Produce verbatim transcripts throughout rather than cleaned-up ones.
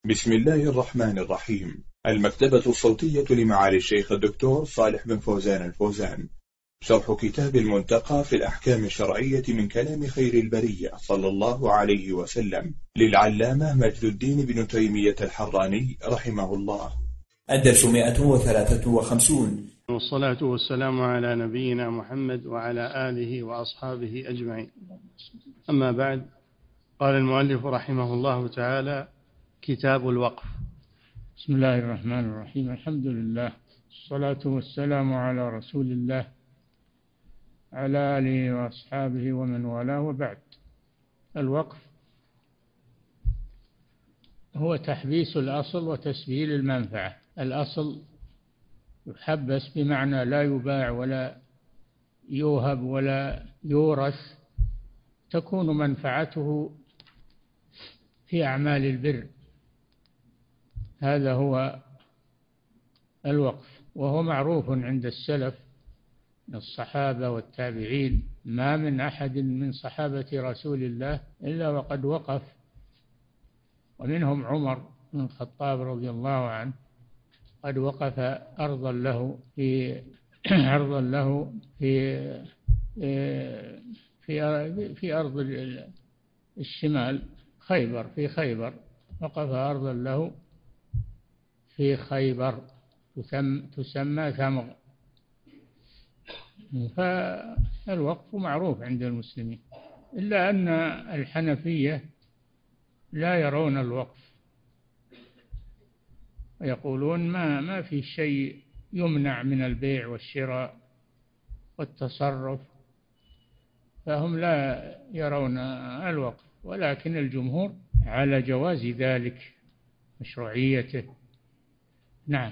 بسم الله الرحمن الرحيم. المكتبة الصوتية لمعالي الشيخ الدكتور صالح بن فوزان الفوزان، شرح كتاب المنتقى في الأحكام الشرعية من كلام خير البرية صلى الله عليه وسلم للعلامة مجد الدين بن تيمية الحراني رحمه الله. الدرس مئة وثلاثة وخمسون. والصلاة والسلام على نبينا محمد وعلى آله وأصحابه أجمعين. أما بعد، قال المؤلف رحمه الله تعالى: كتاب الوقف. بسم الله الرحمن الرحيم. الحمد لله، الصلاة والسلام على رسول الله على آله وأصحابه ومن والاه، وبعد. الوقف هو تحبيس الأصل وتسبيل المنفعة. الأصل يحبس بمعنى لا يباع ولا يوهب ولا يورث، تكون منفعته في أعمال البر، هذا هو الوقف. وهو معروف عند السلف الصحابة والتابعين، ما من أحد من صحابة رسول الله إلا وقد وقف، ومنهم عمر بن الخطاب رضي الله عنه قد وقف أرضا له في أرضا له في في في أرض الشمال، خيبر، في خيبر وقف أرضا له في خيبر تسمى ثمغ. فالوقف معروف عند المسلمين، إلا أن الحنفية لا يرون الوقف، ويقولون ما ما في شيء يمنع من البيع والشراء والتصرف، فهم لا يرون الوقف، ولكن الجمهور على جواز ذلك، مشروعيته. نعم.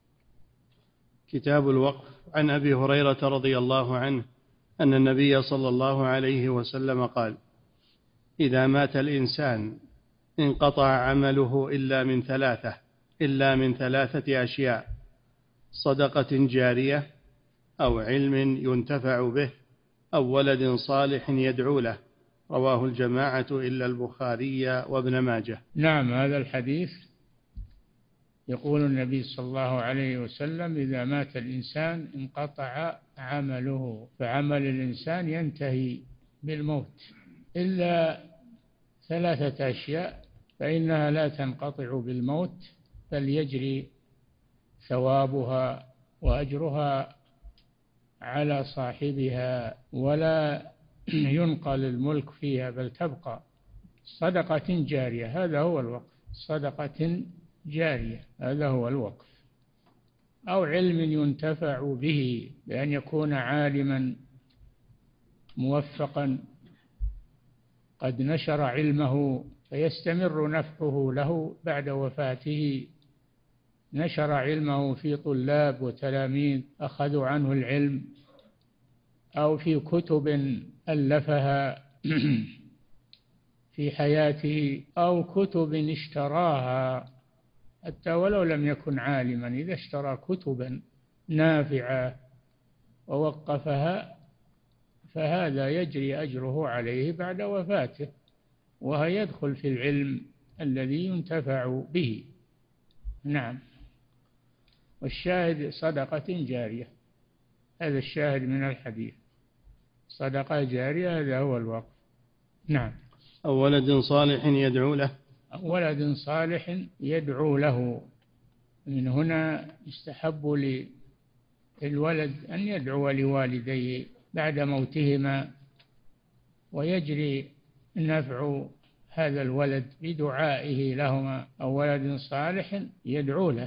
كتاب الوقف. عن أبي هريرة رضي الله عنه أن النبي صلى الله عليه وسلم قال: إذا مات الإنسان انقطع عمله إلا من ثلاثة إلا من ثلاثة أشياء: صدقة جارية، أو علم ينتفع به، أو ولد صالح يدعو له. رواه الجماعة إلا البخاري وابن ماجه. نعم، هذا الحديث يقول النبي صلى الله عليه وسلم: إذا مات الإنسان انقطع عمله، فعمل الإنسان ينتهي بالموت، إلا ثلاثة أشياء فإنها لا تنقطع بالموت، بل يجري ثوابها وأجرها على صاحبها، ولا ينقل الملك فيها بل تبقى. صدقة جارية، هذا هو الوقف. صدقة جارية، هذا هو الوقف. أو علم ينتفع به، بأن يكون عالما موفقا قد نشر علمه فيستمر نفعه له بعد وفاته، نشر علمه في طلاب وتلاميذ أخذوا عنه العلم، أو في كتب ألفها في حياته، أو كتب اشتراها حتى ولو لم يكن عالما، إذا اشترى كتبا نافعة ووقفها فهذا يجري أجره عليه بعد وفاته، وهي يدخل في العلم الذي ينتفع به. نعم. والشاهد صدقة جارية، هذا الشاهد من الحديث، صدقة جارية، هذا هو الوقف. نعم. أو ولد صالح يدعو له. ولد صالح يدعو له، من هنا يستحب للولد أن يدعو لوالديه بعد موتهما، ويجري نفع هذا الولد بدعائه لهما. أو ولد صالح يدعو له،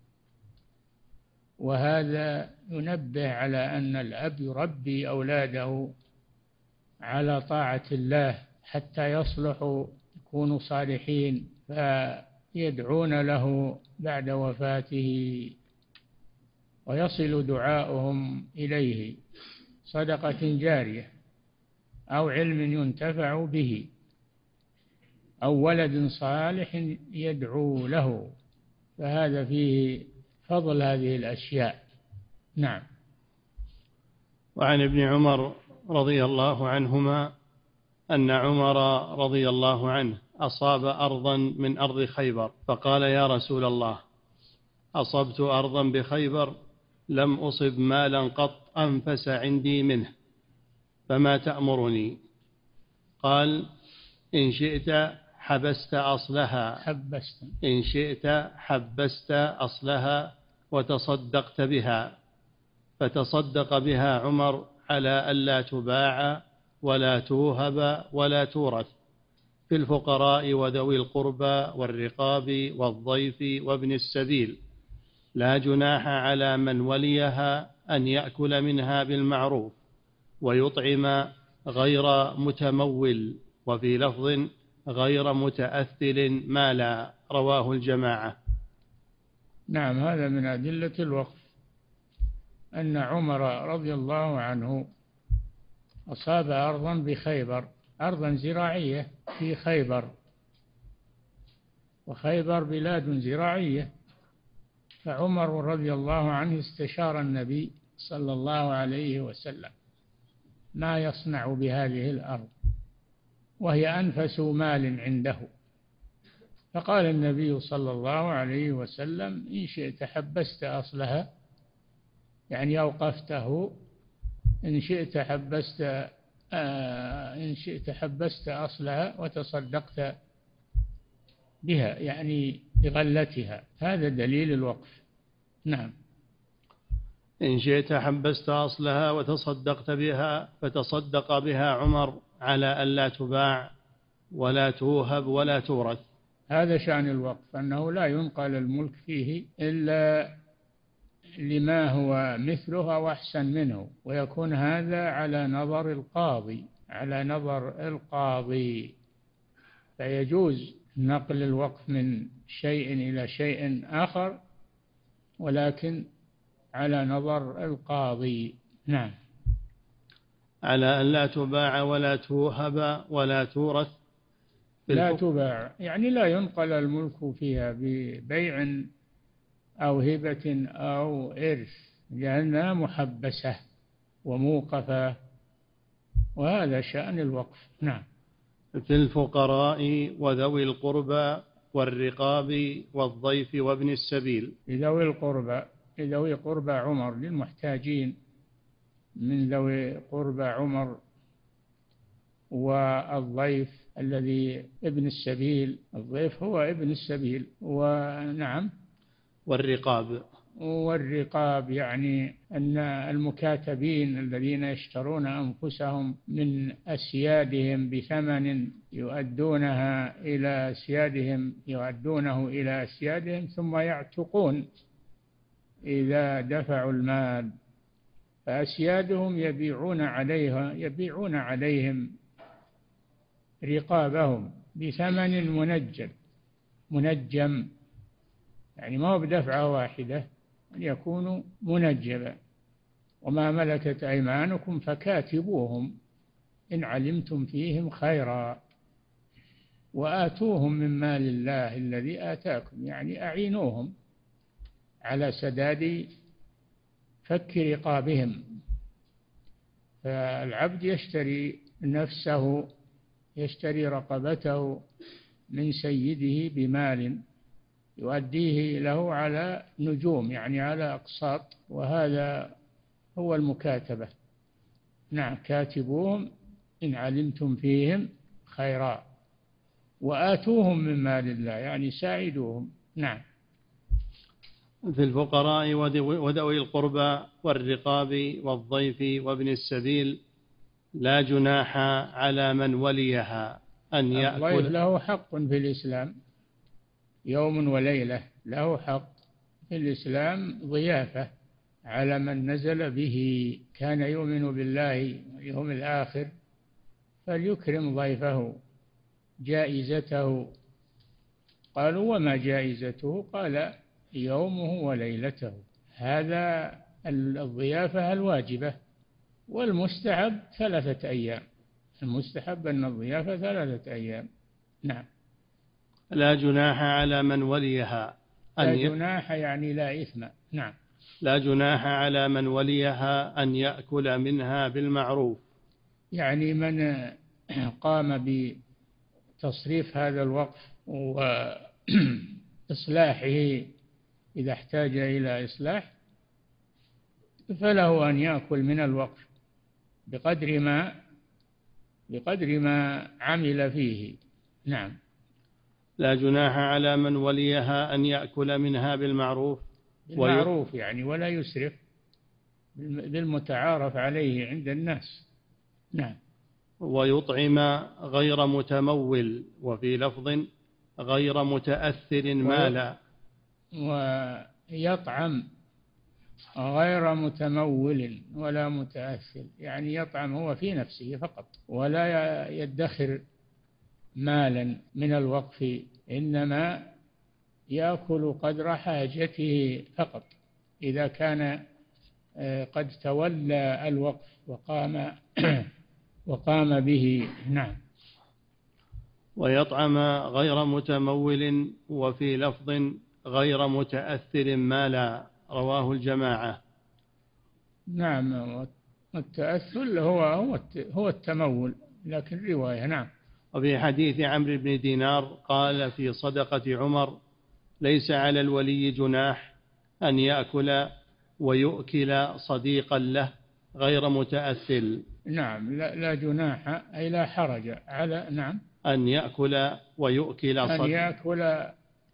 وهذا ينبه على أن الأب يربي أولاده على طاعة الله حتى يصلحوا، يكونوا صالحين، فيدعون له بعد وفاته ويصل دعاؤهم إليه. صدقة جارية، أو علم ينتفع به، أو ولد صالح يدعو له، فهذا فيه فضل هذه الأشياء. نعم. وعن ابن عمر رضي الله عنهما أن عمر رضي الله عنه أصاب أرضا من أرض خيبر، فقال: يا رسول الله، أصبت أرضا بخيبر لم أصب مالا قط أنفس عندي منه، فما تأمرني؟ قال: إن شئت حبست أصلها حبست إن شئت حبست أصلها وتصدقت بها. فتصدق بها عمر على ألا تباع ولا توهب ولا تورث في الفقراء وذوي القربى والرقاب والضيف وابن السبيل، لا جناح على من وليها أن يأكل منها بالمعروف ويطعم غير متمول، وفي لفظ غير متأثل مالا. رواه الجماعة. نعم، هذا من أدلة الوقف أن عمر رضي الله عنه أصاب أرضا بخيبر، أرضا زراعية في خيبر، وخيبر بلاد زراعية، فعمر رضي الله عنه استشار النبي صلى الله عليه وسلم ما يصنع بهذه الأرض، وهي أنفس مال عنده، فقال النبي صلى الله عليه وسلم: إن شئت حبست أصلها، يعني أوقفته، إن شئت حبست آه إن شئت حبست أصلها وتصدقت بها، يعني بغلتها. هذا دليل الوقف. نعم. إن شئت حبست أصلها وتصدقت بها، فتصدق بها عمر على ألا تباع ولا توهب ولا تورث. هذا شأن الوقف، أنه لا ينقل الملك فيه إلا لما هو مثله أو أحسن منه، ويكون هذا على نظر القاضي على نظر القاضي فيجوز نقل الوقف من شيء إلى شيء آخر، ولكن على نظر القاضي. نعم. على أن لا تباع ولا توهب ولا تورث. لا تباع يعني لا ينقل الملك فيها ببيع أو هبة أو إرث، لأنها محبسة وموقفة، وهذا شأن الوقف. نعم. في الفقراء وذوي القربى والرقاب والضيف وابن السبيل. لذوي القربى لذوي قربى عمر، للمحتاجين من ذوي قربى عمر، والضيف الذي ابن السبيل، الضيف هو ابن السبيل. ونعم. والرقاب والرقاب يعني أن المكاتبين الذين يشترون أنفسهم من أسيادهم بثمن يؤدونها إلى أسيادهم يؤدونه إلى أسيادهم ثم يعتقون إذا دفعوا المال، فأسيادهم يبيعون عليها يبيعون عليهم رقابهم بثمن منجم منجم يعني ما هو بدفعة واحدة، أن يكونوا منجبا. وما ملكت أيمانكم فكاتبوهم إن علمتم فيهم خيرا وآتوهم من مال الله الذي آتاكم، يعني أعينوهم على سداد فك رقابهم. فالعبد يشتري نفسه يشتري رقبته من سيده بمال يؤديه له على نجوم، يعني على أقساط، وهذا هو المكاتبة. نعم. كاتبوهم إن علمتم فيهم خيرا وآتوهم من مال الله، يعني ساعدوهم. نعم. في الفقراء وذوي القربى والرقاب والضيف وابن السبيل لا جناح على من وليها أن يأكل. الضيف له حق في الإسلام، يوم وليلة له حق في الإسلام، ضيافة على من نزل به، كان يؤمن بالله واليوم الآخر فليكرم ضيفه. جائزته، قالوا: وما جائزته؟ قال: يومه وليلته. هذا الضيافة الواجبة. والمستحب ثلاثة أيام، المستحب أن الضيافة ثلاثة أيام. نعم. لا جناح على من وليها أن لا جناح يعني لا إثم. نعم. لا جناح على من وليها أن يأكل منها بالمعروف، يعني من قام تصريف هذا الوقف وإصلاحه إذا احتاج إلى إصلاح، فله أن يأكل من الوقف بقدر ما بقدر ما عمل فيه. نعم. لا جناح على من وليها أن يأكل منها بالمعروف بالمعروف يعني، ولا يسرف، بالمتعارف عليه عند الناس. نعم. ويطعم غير متمول، وفي لفظ غير متأثر مالا. ويطعم غير متمول ولا متأثر، يعني يطعم هو في نفسه فقط، ولا يدخر مالا من الوقف، إنما يأكل قدر حاجته فقط إذا كان قد تولى الوقف وقام وقام به. نعم. ويطعم غير متمول، وفي لفظ غير متأثر مالا، رواه الجماعة. نعم. التأثل هو هو التمول، لكن رواية. نعم. وفي حديث عمرو بن دينار قال في صدقة عمر: ليس على الولي جناح أن يأكل ويؤكل صديقا له غير متأثل. نعم. لا, لا جناح أي لا حرج على. نعم. أن يأكل ويؤكل أن صديقا. يأكل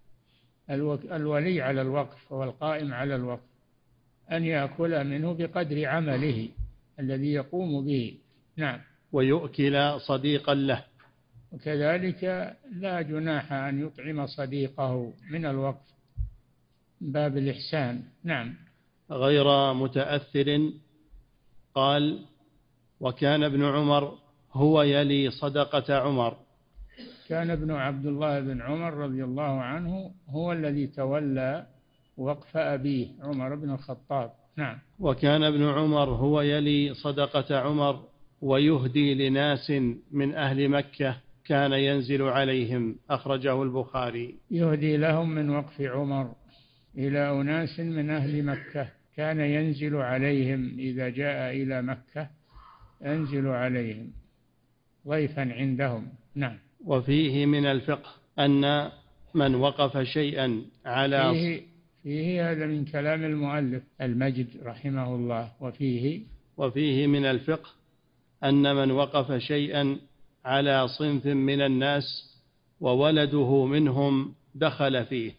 الولي على الوقف والقائم على الوقف أن يأكل منه بقدر عمله الذي يقوم به. نعم. ويؤكل صديقا له. وكذلك لا جناح أن يطعم صديقه من الوقف، باب الإحسان. نعم. غير متأثر. قال: وكان ابن عمر هو يلي صدقة عمر. كان ابن عبد الله بن عمر رضي الله عنه هو الذي تولى وقف أبيه عمر بن الخطاب. نعم. وكان ابن عمر هو يلي صدقة عمر ويهدي لناس من أهل مكة كان ينزل عليهم، أخرجه البخاري. يهدي لهم من وقف عمر إلى أناس من أهل مكة كان ينزل عليهم، إذا جاء إلى مكة ينزل عليهم ضيفا عندهم. نعم. وفيه من الفقه أن من وقف شيئا على فيه, فيه هذا من كلام المؤلف المجد رحمه الله. وفيه وفيه من الفقه أن من وقف شيئا على صنف من الناس وولده منهم دخل فيه.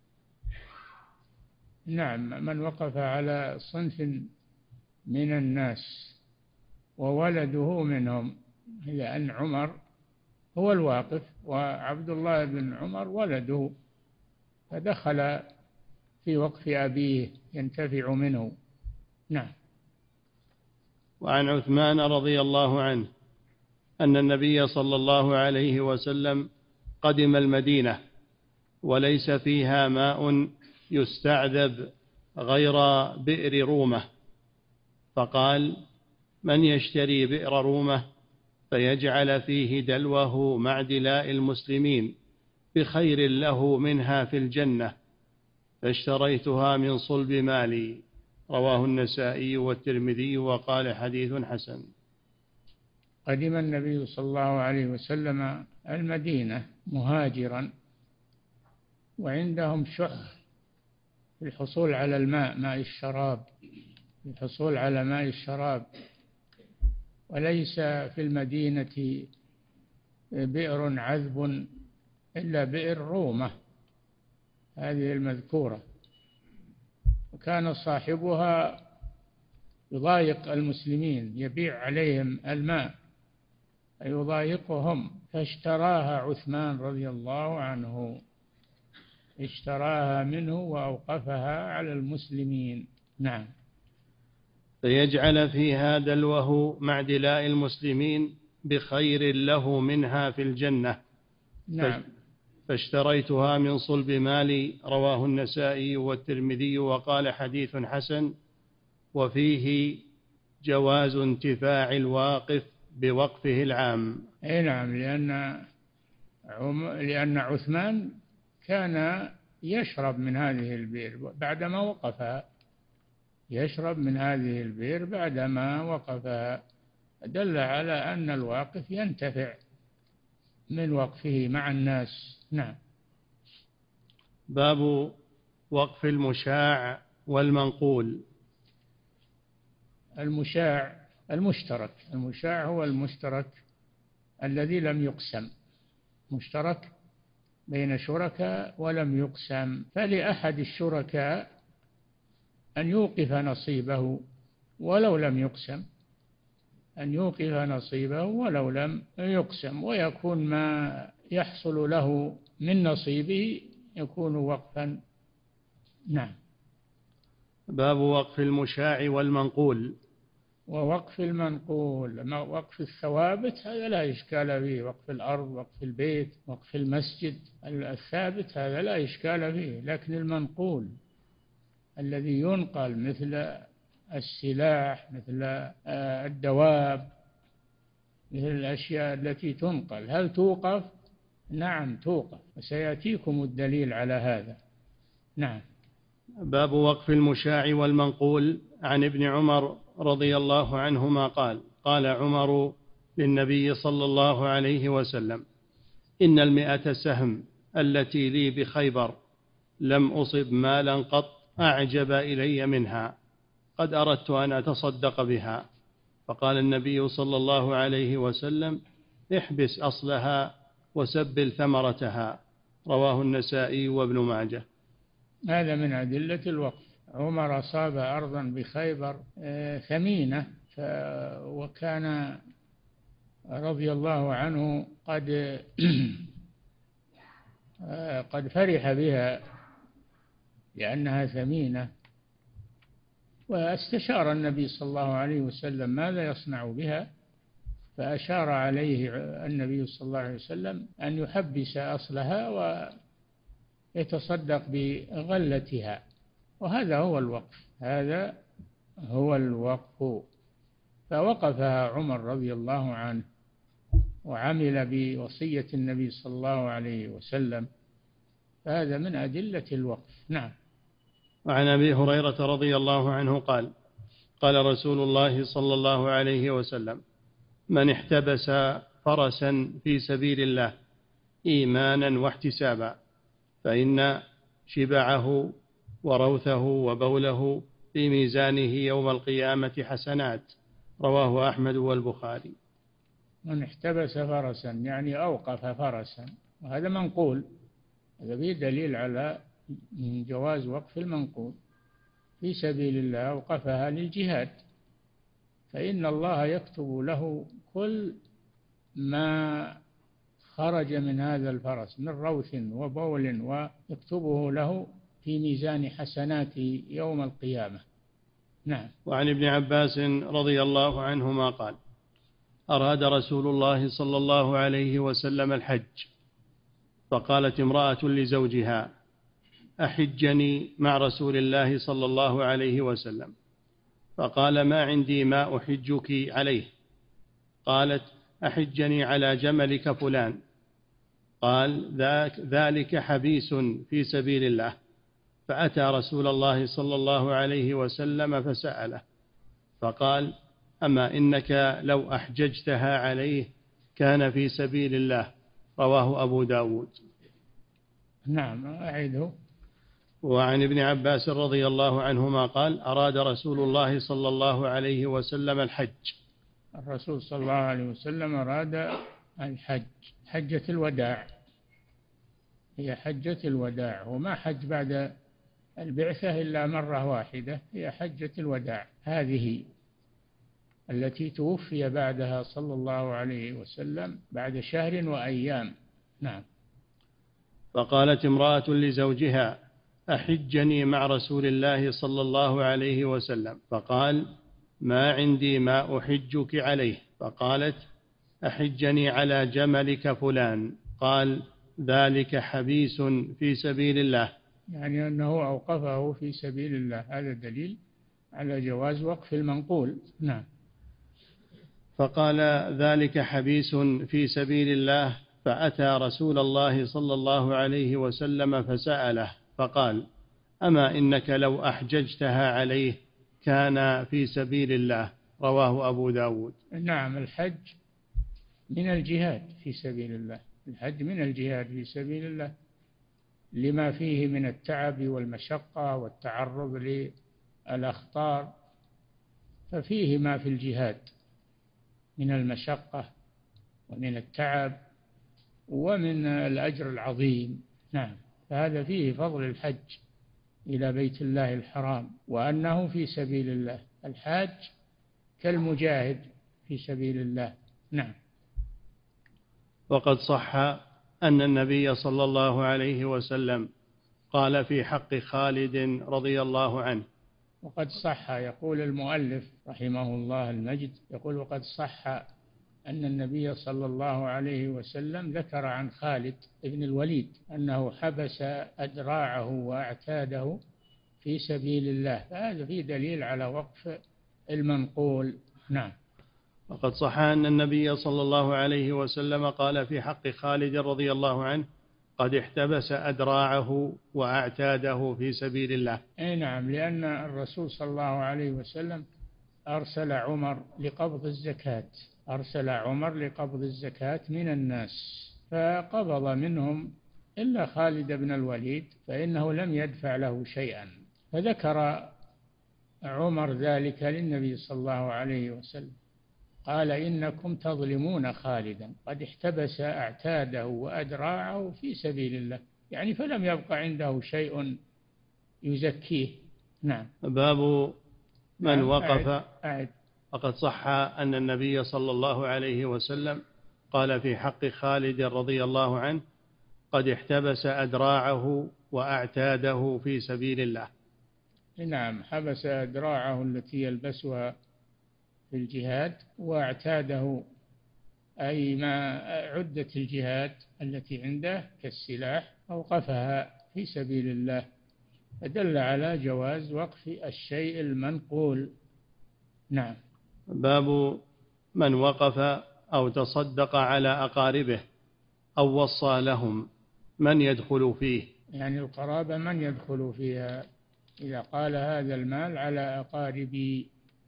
نعم. من وقف على صنف من الناس وولده منهم، لأن عمر هو الواقف وعبد الله بن عمر ولده، فدخل في وقف أبيه ينتفع منه. نعم. وعن عثمان رضي الله عنه أن النبي صلى الله عليه وسلم قدم المدينة وليس فيها ماء يستعذب غير بئر رومة، فقال: من يشتري بئر رومة فيجعل فيه دلوه مع دلاء المسلمين بخير له منها في الجنة، فاشتريتها من صلب مالي، رواه النسائي والترمذي وقال حديث حسن. قدم النبي صلى الله عليه وسلم المدينة مهاجرا، وعندهم شح في الحصول على الماء، ماء الشراب، الحصول على ماء الشراب، وليس في المدينة بئر عذب إلا بئر رومة هذه المذكورة، وكان صاحبها يضايق المسلمين، يبيع عليهم الماء يضايقهم، فاشتراها عثمان رضي الله عنه، اشتراها منه وأوقفها على المسلمين. نعم. فيجعل فيها دلوه مع دلاء المسلمين بخير له منها في الجنة. نعم. فاشتريتها من صلب مالي، رواه النسائي والترمذي وقال حديث حسن. وفيه جواز انتفاع الواقف بوقفه العام. أي نعم. لأن عم... لأن عثمان كان يشرب من هذه البئر بعدما وقفها، يشرب من هذه البئر بعدما وقفها، دل على أن الواقف ينتفع من وقفه مع الناس. نعم. باب وقف المشاع والمنقول. المشاع المشترك، المشاع هو المشترك الذي لم يقسم، مشترك بين شركاء ولم يقسم، فلأحد الشركاء أن يوقف نصيبه ولو لم يقسم، أن يوقف نصيبه ولو لم يقسم، ويكون ما يحصل له من نصيبه يكون وقفا. نعم. باب وقف المشاع والمنقول. ووقف المنقول، وقف الثوابت هذا لا إشكال فيه، وقف الأرض، وقف البيت، وقف المسجد الثابت هذا لا إشكال فيه، لكن المنقول الذي ينقل مثل السلاح، مثل الدواب، مثل الأشياء التي تنقل، هل توقف؟ نعم توقف، وسيأتيكم الدليل على هذا. نعم. باب وقف المشاع والمنقول. عن ابن عمر رضي الله عنهما قال: قال عمر للنبي صلى الله عليه وسلم: إن المئة سهم التي لي بخيبر لم أصب مالا قط أعجب إلي منها، قد أردت أن أتصدق بها. فقال النبي صلى الله عليه وسلم: احبس أصلها وسبل ثمرتها. رواه النسائي وابن ماجه. هذا من أدلة الوقف. عمر أصاب أرضا بخيبر ثمينة، وكان رضي الله عنه قد قد فرح بها لأنها ثمينة، واستشار النبي صلى الله عليه وسلم ماذا يصنع بها، فأشار عليه النبي صلى الله عليه وسلم أن يحبس أصلها ويتصدق بغلتها، وهذا هو الوقف، هذا هو الوقف. فوقفها عمر رضي الله عنه وعمل بوصية النبي صلى الله عليه وسلم، فهذا من أدلة الوقف. نعم. وعن أبي هريرة رضي الله عنه قال: قال رسول الله صلى الله عليه وسلم: من احتبس فرسا في سبيل الله إيمانا واحتسابا فإن شبعه وروثه وبوله في ميزانه يوم القيامة حسنات. رواه أحمد والبخاري. من احتبس فرسا يعني أوقف فرسا، وهذا منقول، هذا به دليل على جواز وقف المنقول في سبيل الله، أوقفها للجهاد، فإن الله يكتب له كل ما خرج من هذا الفرس من روث وبول، ويكتبه له في ميزان حسناته يوم القيامة. نعم. وعن ابن عباس رضي الله عنهما قال: أراد رسول الله صلى الله عليه وسلم الحج، فقالت امرأة لزوجها: أحجني مع رسول الله صلى الله عليه وسلم. فقال: ما عندي ما أحجك عليه. قالت: أحجني على جملك فلان. قال: ذاك ذلك حبيس في سبيل الله. فأتى رسول الله صلى الله عليه وسلم فسأله، فقال: أما إنك لو أحججتها عليه كان في سبيل الله. رواه أبو داود. نعم. أعيده. وعن ابن عباس رضي الله عنهما قال: أراد رسول الله صلى الله عليه وسلم الحج. الرسول صلى الله عليه وسلم أراد الحج، حجة الوداع، هي حجة الوداع، وما حج بعد البعثة إلا مرة واحدة، هي حجة الوداع هذه التي توفي بعدها صلى الله عليه وسلم بعد شهر وأيام. نعم. فقالت امرأة لزوجها: أحجني مع رسول الله صلى الله عليه وسلم. فقال: ما عندي ما أحجك عليه. فقالت: أحجني على جملك فلان. قال: ذلك حبيس في سبيل الله، يعني أنه أوقفه في سبيل الله، هذا دليل على جواز وقف المنقول. نعم. فقال: ذلك حبيس في سبيل الله. فأتى رسول الله صلى الله عليه وسلم فسأله، فقال: أما إنك لو أحججتها عليه كان في سبيل الله. رواه أبو داود. نعم. الحج من الجهاد في سبيل الله، الحج من الجهاد في سبيل الله لما فيه من التعب والمشقة والتعرض للأخطار، ففيه ما في الجهاد من المشقة ومن التعب ومن الأجر العظيم. نعم، فهذا فيه فضل الحج إلى بيت الله الحرام وأنه في سبيل الله. الحاج كالمجاهد في سبيل الله. نعم. وقد صح أن النبي صلى الله عليه وسلم قال في حق خالد رضي الله عنه. وقد صح، يقول المؤلف رحمه الله المجد، يقول وقد صح أن النبي صلى الله عليه وسلم ذكر عن خالد بن الوليد أنه حبس أدراعه وأعتاده في سبيل الله، فهذا فيه دليل على وقف المنقول. نعم. وقد صح أن النبي صلى الله عليه وسلم قال في حق خالد رضي الله عنه قد احتبس أدراعه وأعتاده في سبيل الله. أي نعم، لأن الرسول صلى الله عليه وسلم أرسل عمر لقبض الزكاة أرسل عمر لقبض الزكاة من الناس، فقبض منهم إلا خالد بن الوليد فإنه لم يدفع له شيئا، فذكر عمر ذلك للنبي صلى الله عليه وسلم، قال إنكم تظلمون خالدا قد احتبس أعتاده وأدراعه في سبيل الله، يعني فلم يبق عنده شيء يزكيه. نعم. باب من نعم. وقف. أعد. أعد. وقد صح أن النبي صلى الله عليه وسلم قال في حق خالد رضي الله عنه قد احتبس أدراعه وأعتاده في سبيل الله. نعم، حبس أدراعه التي يلبسها في الجهاد، واعتاده أي ما عدة الجهاد التي عنده كالسلاح أوقفها في سبيل الله، فدل على جواز وقف الشيء المنقول. نعم. باب من وقف أو تصدق على أقاربه أو وصى لهم من يدخل فيه. يعني القرابة من يدخل فيها، إذا قال هذا المال على أقاربي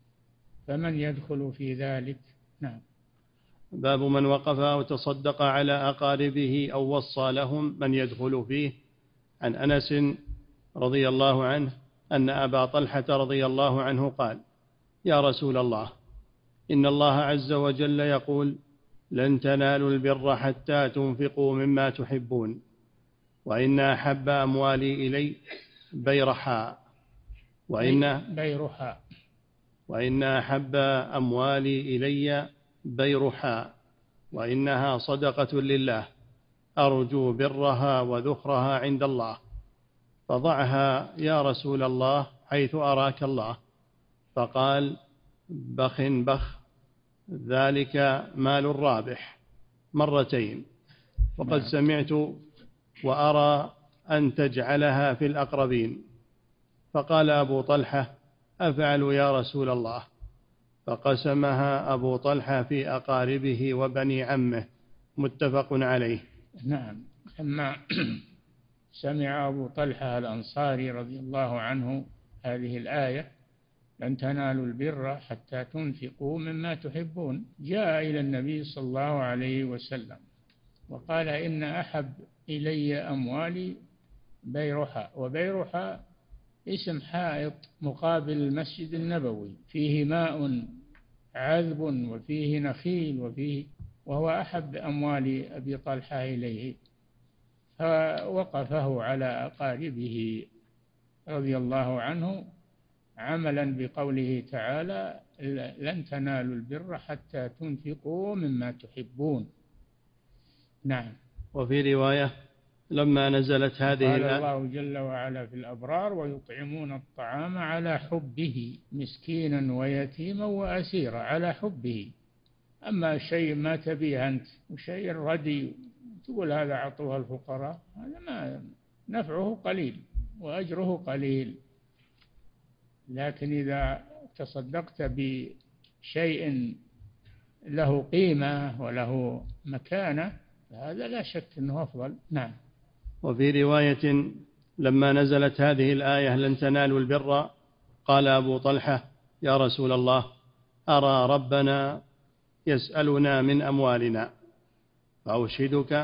فمن يدخل في ذلك. نعم. باب من وقف أو تصدق على أقاربه أو وصى لهم من يدخل فيه. عن أنس رضي الله عنه أن أبا طلحة رضي الله عنه قال: يا رسول الله، إن الله عز وجل يقول: لن تنالوا البر حتى تنفقوا مما تحبون، وإن أحب أموالي إلي بيرحاء وإن بيرحاء وإن أحب أموالي إلي بيرحاء وإنها صدقة لله أرجو برها وذخرها عند الله، فضعها يا رسول الله حيث أراك الله. فقال: بخ بخ، ذلك مال الرابح، مرتين. وقد سمعت وأرى أن تجعلها في الأقربين. فقال أبو طلحة: أفعل يا رسول الله؟ فقسمها أبو طلحة في أقاربه وبني عمه، متفق عليه. نعم. لما سمع أبو طلحة الأنصاري رضي الله عنه هذه الآية: لن تنالوا البر حتى تنفقوا مما تحبون، جاء إلى النبي صلى الله عليه وسلم وقال: إن أحب إلي أموالي بيرحاء. وبيرحاء اسم حائط مقابل المسجد النبوي، فيه ماء عذب وفيه نخيل وفيه، وهو أحب أموال أبي طلحة إليه، فوقفه على أقاربه رضي الله عنه عملا بقوله تعالى: لن تنالوا البر حتى تنفقوا مما تحبون. نعم. وفي رواية: لما نزلت هذه قال الله جل وعلا في الأبرار: ويطعمون الطعام على حبه مسكينا ويتيما وأسيرا، على حبه. أما شيء ما تبيه أنت وشيء ردي تقول هذا أعطوها الفقراء، هذا ما نفعه قليل وأجره قليل. لكن إذا تصدقت بشيء له قيمة وله مكانة فهذا لا شك أنه أفضل. نعم. وفي رواية: لما نزلت هذه الآية لن تنالوا البر، قال أبو طلحة: يا رسول الله، أرى ربنا يسألنا من أموالنا، فأشهدك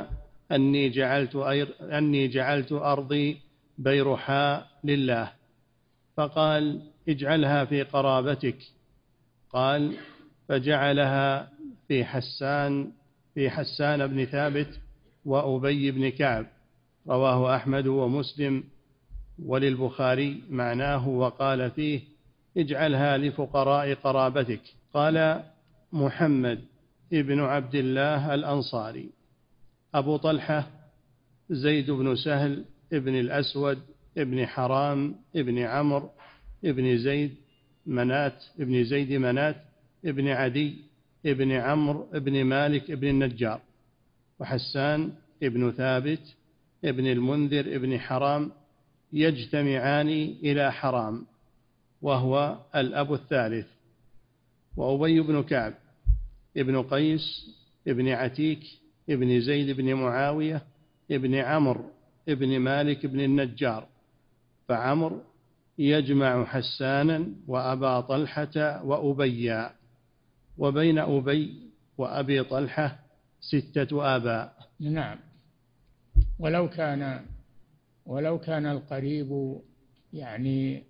أني جعلت, أني جعلت أرضي بيرحاء لله. فقال: اجعلها في قرابتك. قال: فجعلها في حسان في حسان بن ثابت وأبي بن كعب. رواه أحمد ومسلم وللبخاري معناه، وقال فيه: اجعلها لفقراء قرابتك. قال محمد ابن عبد الله الأنصاري: أبو طلحة زيد بن سهل ابن الأسود ابن حرام ابن عمرو ابن زيد منات ابن زيد منات ابن عدي ابن عمرو ابن مالك ابن النجار. وحسان ابن ثابت ابن المنذر ابن حرام يجتمعان إلى حرام وهو الأب الثالث. وأبي بن كعب ابن قيس ابن عتيك ابن زيد بن معاوية ابن عمرو ابن مالك ابن النجار. فعمرو يجمع حسانا وأبا طلحة وأبيا، وبين أبي وأبي طلحة ستة آباء. نعم. ولو كان ولو كان القريب يعني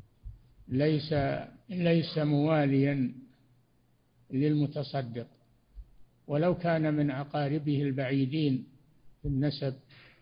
ليس ليس مواليا للمتصدق، ولو كان من أقاربه البعيدين في النسب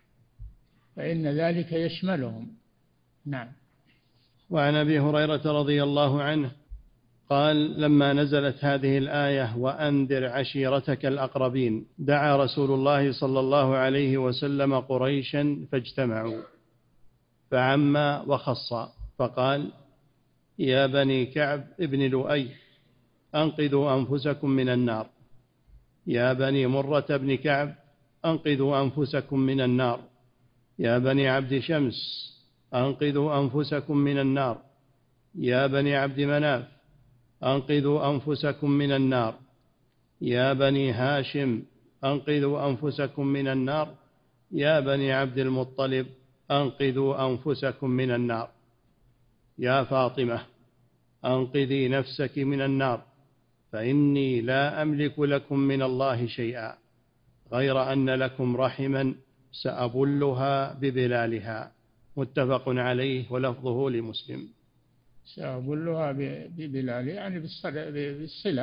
فإن ذلك يشملهم. نعم. وعن أبي هريرة رضي الله عنه قال: لما نزلت هذه الآية وأنذر عشيرتك الأقربين، دعا رسول الله صلى الله عليه وسلم قريشا فاجتمعوا، فعم وخص، فقال: يا بني كعب ابن لؤي أنقذوا أنفسكم من النار، يا بني مرة بن كعب أنقذوا أنفسكم من النار، يا بني عبد شمس أنقذوا أنفسكم من النار، يا بني عبد مناف أنقذوا أنفسكم من النار، يا بني هاشم أنقذوا أنفسكم من النار، يا بني عبد المطلب أنقذوا أنفسكم من النار، يا فاطمة أنقذي نفسك من النار، فإني لا أملك لكم من الله شيئا غير أن لكم رحما سأبلها ببلالها. متفق عليه ولفظه لمسلم. سأبلها ببلالها يعني بالصلة،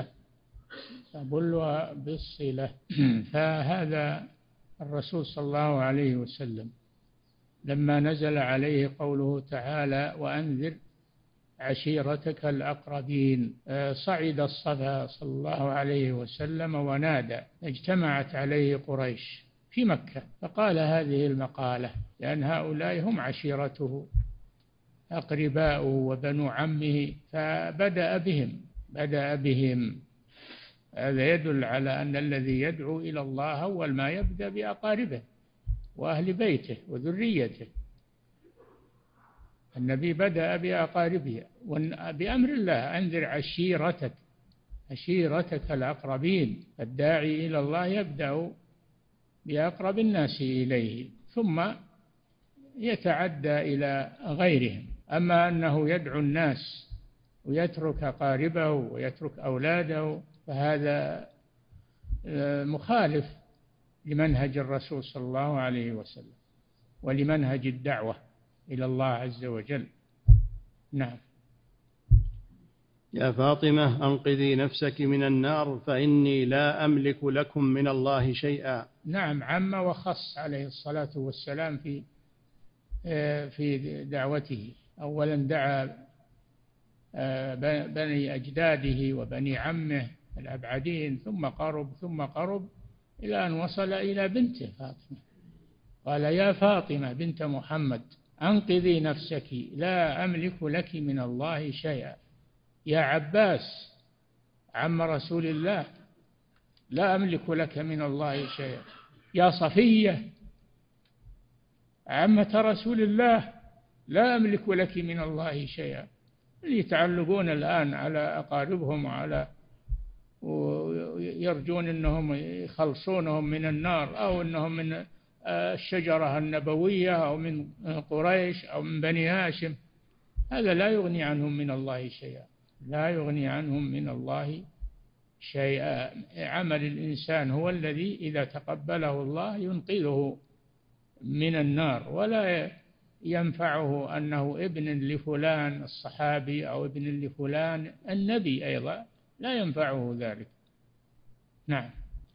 سأبلها بالصلة. فهذا الرسول صلى الله عليه وسلم لما نزل عليه قوله تعالى: وأنذر عشيرتك الأقربين، صعد الصفا صلى الله عليه وسلم ونادى، اجتمعت عليه قريش في مكة، فقال هذه المقالة، لأن هؤلاء هم عشيرته أقرباؤه وبنو عمه، فبدأ بهم بدأ بهم هذا يدل على أن الذي يدعو إلى الله أول ما يبدأ بأقاربه وأهل بيته وذريته. النبي بدأ بأقاربه بأمر الله: أنذر عشيرتك عشيرتك الأقربين. الداعي إلى الله يبدأ بأقرب الناس إليه ثم يتعدى إلى غيرهم. أما أنه يدعو الناس ويترك أقاربه ويترك أولاده فهذا مخالف لمنهج الرسول صلى الله عليه وسلم ولمنهج الدعوة إلى الله عز وجل. نعم. يا فاطمة أنقذي نفسك من النار فإني لا أملك لكم من الله شيئا. نعم، عم وخص عليه الصلاة والسلام في في دعوته. أولا دعا بني أجداده وبني عمه الأبعدين، ثم قرب ثم قرب إلى أن وصل إلى بنته فاطمة. قال: يا فاطمة بنت محمد أنقذي نفسك لا أملك لك من الله شيئا. يا عباس عم رسول الله لا أملك لك من الله شيئا. يا صفية عمة رسول الله لا أملك لك من الله شيئا. اللي يتعلقون الآن على أقاربهم وعلى ويرجون أنهم يخلصونهم من النار، أو أنهم من الشجرة النبوية أو من قريش أو من بني هاشم، هذا لا يغني عنهم من الله شيئا، لا يغني عنهم من الله شيء عمل الإنسان هو الذي إذا تقبله الله ينقذه من النار، ولا ينفعه أنه ابن لفلان الصحابي أو ابن لفلان النبي أيضا، لا ينفعه ذلك. نعم.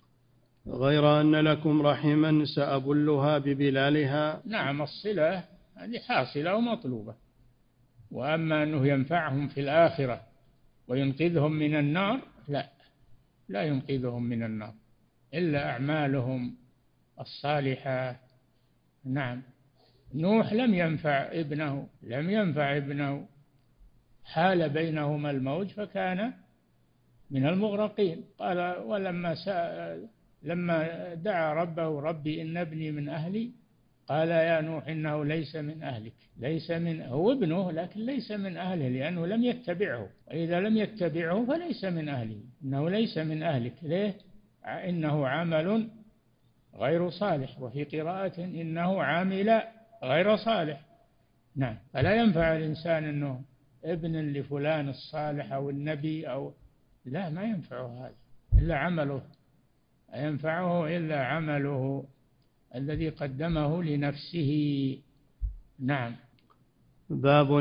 غير أن لكم رحما سأبلها ببلالها. نعم، الصلة هذه حاصلة ومطلوبة، وأما أنه ينفعهم في الآخرة وينقذهم من النار، لا لا ينقذهم من النار إلا أعمالهم الصالحة. نعم. نوح لم ينفع ابنه لم ينفع ابنه حال بينهما الموج فكان من المغرقين. قال ولما سأل لما دعا ربه ربي إن ابني من أهلي قال يا نوح إنه ليس من أهلك ليس من هو ابنه لكن ليس من أهله لأنه لم يتبعه، وإذا لم يتبعه فليس من أهله. إنه ليس من أهلك ليه؟ إنه عمل غير صالح، وفي قراءة إنه عامل غير صالح. نعم. فلا ينفع الإنسان أنه ابن لفلان الصالح أو النبي أو لا، ما ينفعه هذا إلا عمله، لا ينفعه إلا عمله الذي قدمه لنفسه. نعم. باب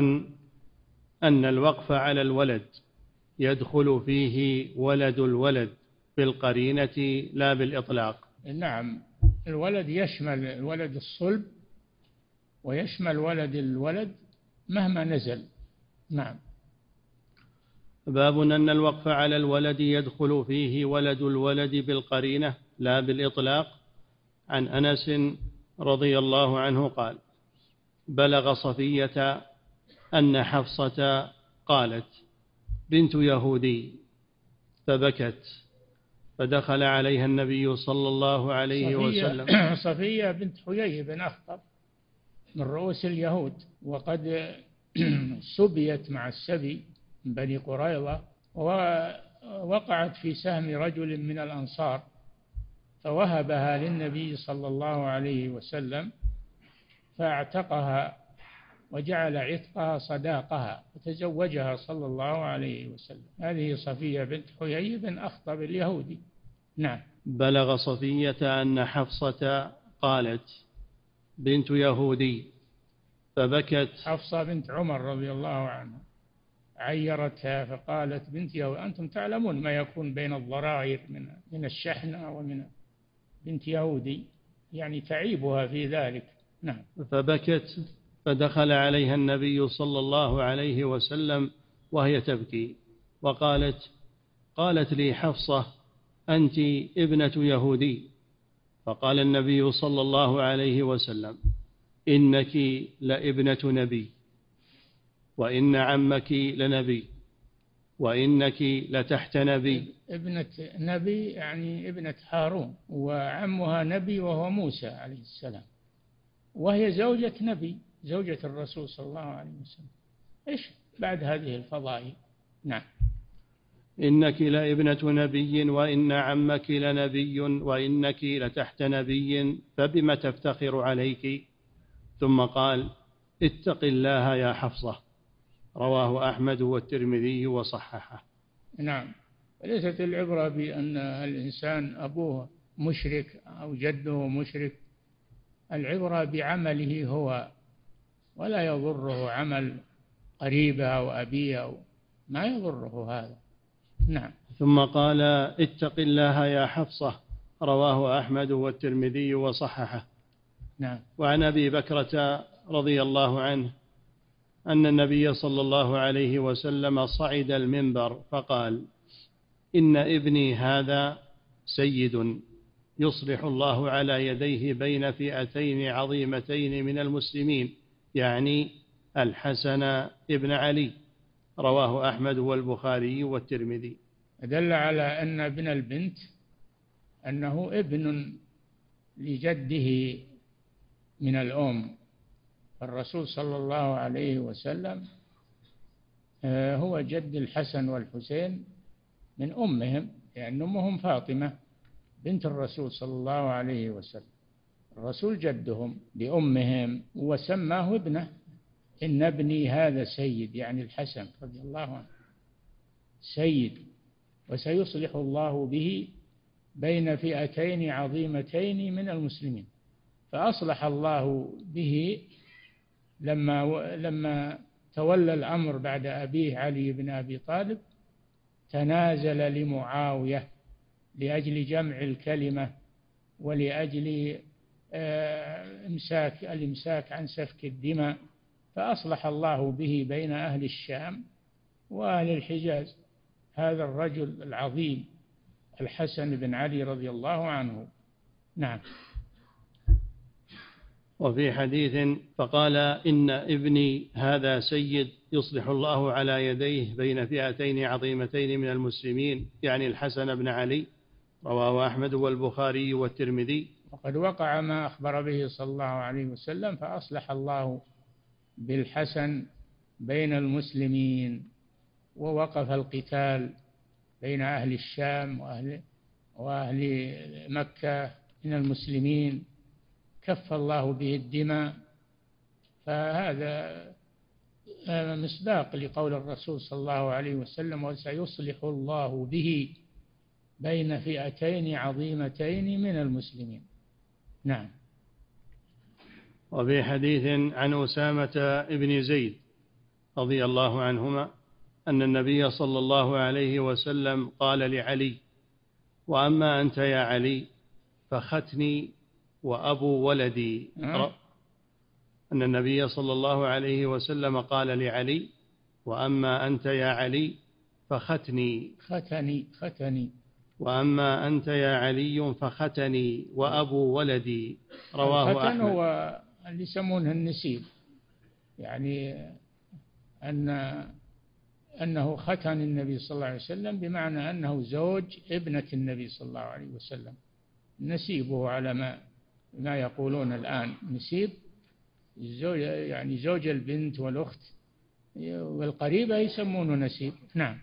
أن الوقف على الولد يدخل فيه ولد الولد بالقرينة لا بالإطلاق. نعم. الولد يشمل الولد الصلب ويشمل ولد الولد مهما نزل. نعم. باب أن الوقف على الولد يدخل فيه ولد الولد بالقرينة لا بالإطلاق. عن أنس رضي الله عنه قال بلغ صفية أن حفصة قالت بنت يهودي فبكت فدخل عليها النبي صلى الله عليه صفية وسلم. صفية بنت حيي بن أخطب من رؤوس اليهود، وقد سبيت مع السبي من بني قريظة، ووقعت في سهم رجل من الأنصار فوهبها للنبي صلى الله عليه وسلم فاعتقها وجعل عتقها صداقها وتزوجها صلى الله عليه وسلم. هذه صفية بنت حيي بن أخطب اليهودي. نعم. بلغ صفية أن حفصة قالت بنت يهودي فبكت. حفصة بنت عمر رضي الله عنها عيرتها فقالت بنت يهودي. أنتم تعلمون ما يكون بين الضرائر من من الشحنة ومن بنت يهودي، يعني تعيبها في ذلك. نعم. فبكت فدخل عليها النبي صلى الله عليه وسلم وهي تبكي وقالت قالت لي حفصة أنت ابنة يهودي. فقال النبي صلى الله عليه وسلم إنك لابنة نبي وإن عمك لنبي وإنك لتحت نبي. ابنة نبي يعني ابنة هارون، وعمها نبي وهو موسى عليه السلام، وهي زوجة نبي زوجة الرسول صلى الله عليه وسلم. إيش بعد هذه الفضائل؟ نعم. إنك لابنة نبي وإن عمك لنبي وإنك لتحت نبي فبم تفتخر عليك. ثم قال اتق الله يا حفصة. رواه أحمد والترمذي وصححه. نعم. ليست العبرة بأن الإنسان أبوه مشرك أو جده مشرك، العبرة بعمله هو، ولا يضره عمل قريبه أو أبيه، ما يضره هذا. نعم. ثم قال اتق الله يا حفصة. رواه أحمد والترمذي وصححه. نعم. وعن أبي بكرة رضي الله عنه أن النبي صلى الله عليه وسلم صعد المنبر فقال إن ابني هذا سيد يصلح الله على يديه بين فئتين عظيمتين من المسلمين، يعني الحسن ابن علي. رواه أحمد والبخاري والترمذي. دل على أن ابن البنت أنه ابن لجده من الأم. الرسول صلى الله عليه وسلم هو جد الحسن والحسين من أمهم، لأن يعني أمهم فاطمة بنت الرسول صلى الله عليه وسلم. الرسول جدهم لأمهم وسماه ابنه. إن ابني هذا سيد، يعني الحسن رضي الله عنه سيد، وسيصلح الله به بين فئتين عظيمتين من المسلمين. فأصلح الله به لما لما تولى الأمر بعد أبيه علي بن أبي طالب، تنازل لمعاوية لأجل جمع الكلمة ولأجل إمساك الإمساك عن سفك الدماء، فأصلح الله به بين أهل الشام وأهل الحجاز هذا الرجل العظيم الحسن بن علي رضي الله عنه. نعم. وفي حديث فقال إن ابني هذا سيد يصلح الله على يديه بين فئتين عظيمتين من المسلمين، يعني الحسن بن علي، رواه أحمد والبخاري والترمذي. وقد وقع ما أخبر به صلى الله عليه وسلم، فأصلح الله بالحسن بين المسلمين، ووقف القتال بين أهل الشام وأهل, وأهل مكة من المسلمين، كف الله به الدماء. فهذا مصداق لقول الرسول صلى الله عليه وسلم: وسيصلح الله به بين فئتين عظيمتين من المسلمين. نعم. وفي حديث عن أسامة بن زيد رضي الله عنهما أن النبي صلى الله عليه وسلم قال لعلي: وأما أنت يا علي فختني وأبو ولدي. أه؟ أن النبي صلى الله عليه وسلم قال لعلي: وأما أنت يا علي فختني ختني ختني وأما أنت يا علي فختني وأبو ولدي، رواه الختن أحمد. هو اللي يسمونه النسيب، يعني أن أنه ختن النبي صلى الله عليه وسلم بمعنى أنه زوج ابنة النبي صلى الله عليه وسلم. نسيبه على ما ما يقولون الآن نسيب الزوج، يعني زوج البنت والأخت والقريبة يسمونه نسيب. نعم.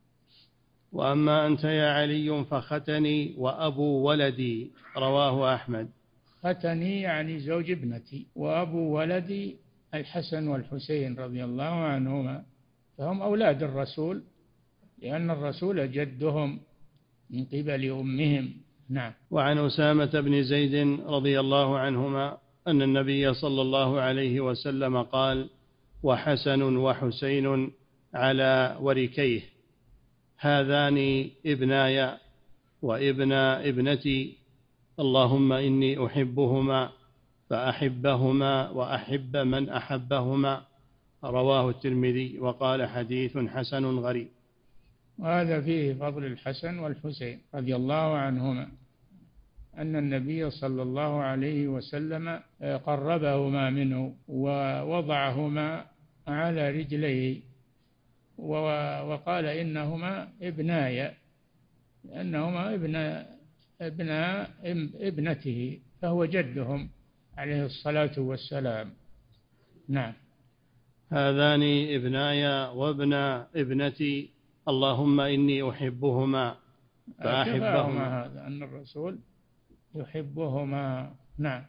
وأما أنت يا علي فختني وأبو ولدي، رواه أحمد. ختني يعني زوج ابنتي، وأبو ولدي الحسن والحسين رضي الله عنهما، فهم أولاد الرسول، لأن الرسول جدهم من قبل أمهم. نعم. وعن أسامة بن زيد رضي الله عنهما أن النبي صلى الله عليه وسلم قال: وحسن وحسين على وركيه، هذان ابناي وابنا ابنتي، اللهم إني أحبهما فأحبهما وأحب من أحبهما، رواه الترمذي وقال: حديث حسن غريب. وهذا فيه فضل الحسن والحسين رضي الله عنهما، أن النبي صلى الله عليه وسلم قربهما منه ووضعهما على رجليه، وقال: إنهما ابناي، لأنهما ابن ابن ابنته، فهو جدهم عليه الصلاة والسلام. نعم. هذان ابناي وابن ابنتي، اللهم إني أحبهما فأحبهما. هذا أن الرسول يحبهما. نعم.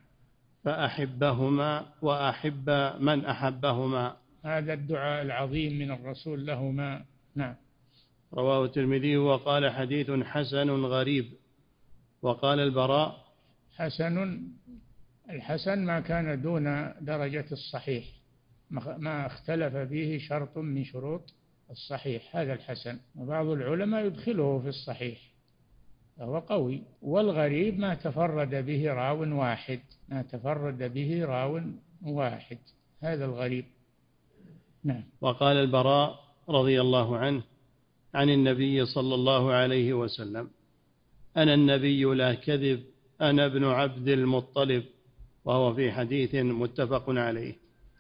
فأحبهما وأحب من أحبهما، هذا الدعاء العظيم من الرسول لهما. نعم. رواه الترمذي وقال: حديث حسن غريب. وقال البراء: حسن، الحسن ما كان دون درجة الصحيح، ما اختلف فيه شرط من شروط الصحيح، هذا الحسن. وبعض العلماء يدخله في الصحيح، فهو قوي. والغريب ما تفرد به راو واحد، ما تفرد به راو واحد، هذا الغريب. نعم. وقال البراء رضي الله عنه عن النبي صلى الله عليه وسلم: أنا النبي لا كذب، أنا ابن عبد المطلب، وهو في حديث متفق عليه.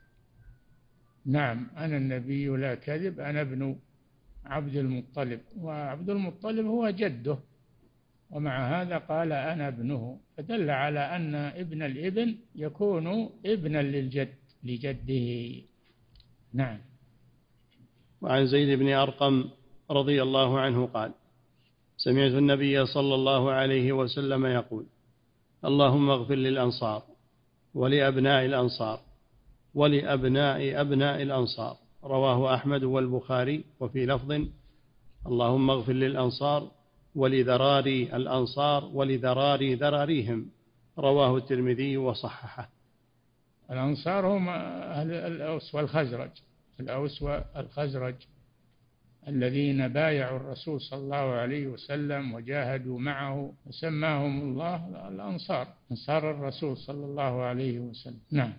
نعم. أنا النبي لا كذب، أنا ابن عبد المطلب، وعبد المطلب هو جده، ومع هذا قال أنا ابنه، فدل على أن ابن الابن يكون ابنا للجد لجده. نعم. وعن زيد بن أرقم رضي الله عنه قال: سمعت النبي صلى الله عليه وسلم يقول: اللهم اغفر للأنصار ولأبناء الأنصار ولأبناء أبناء الأنصار، رواه أحمد والبخاري. وفي لفظ: اللهم اغفر للأنصار ولذراري الأنصار ولذراري ذراريهم، رواه الترمذي وصححه. الأنصار هم أهل الأوس والخزرج، الأوس والخزرج الذين بايعوا الرسول صلى الله عليه وسلم وجاهدوا معه، وسماهم الله الأنصار، أنصار الرسول صلى الله عليه وسلم. نعم.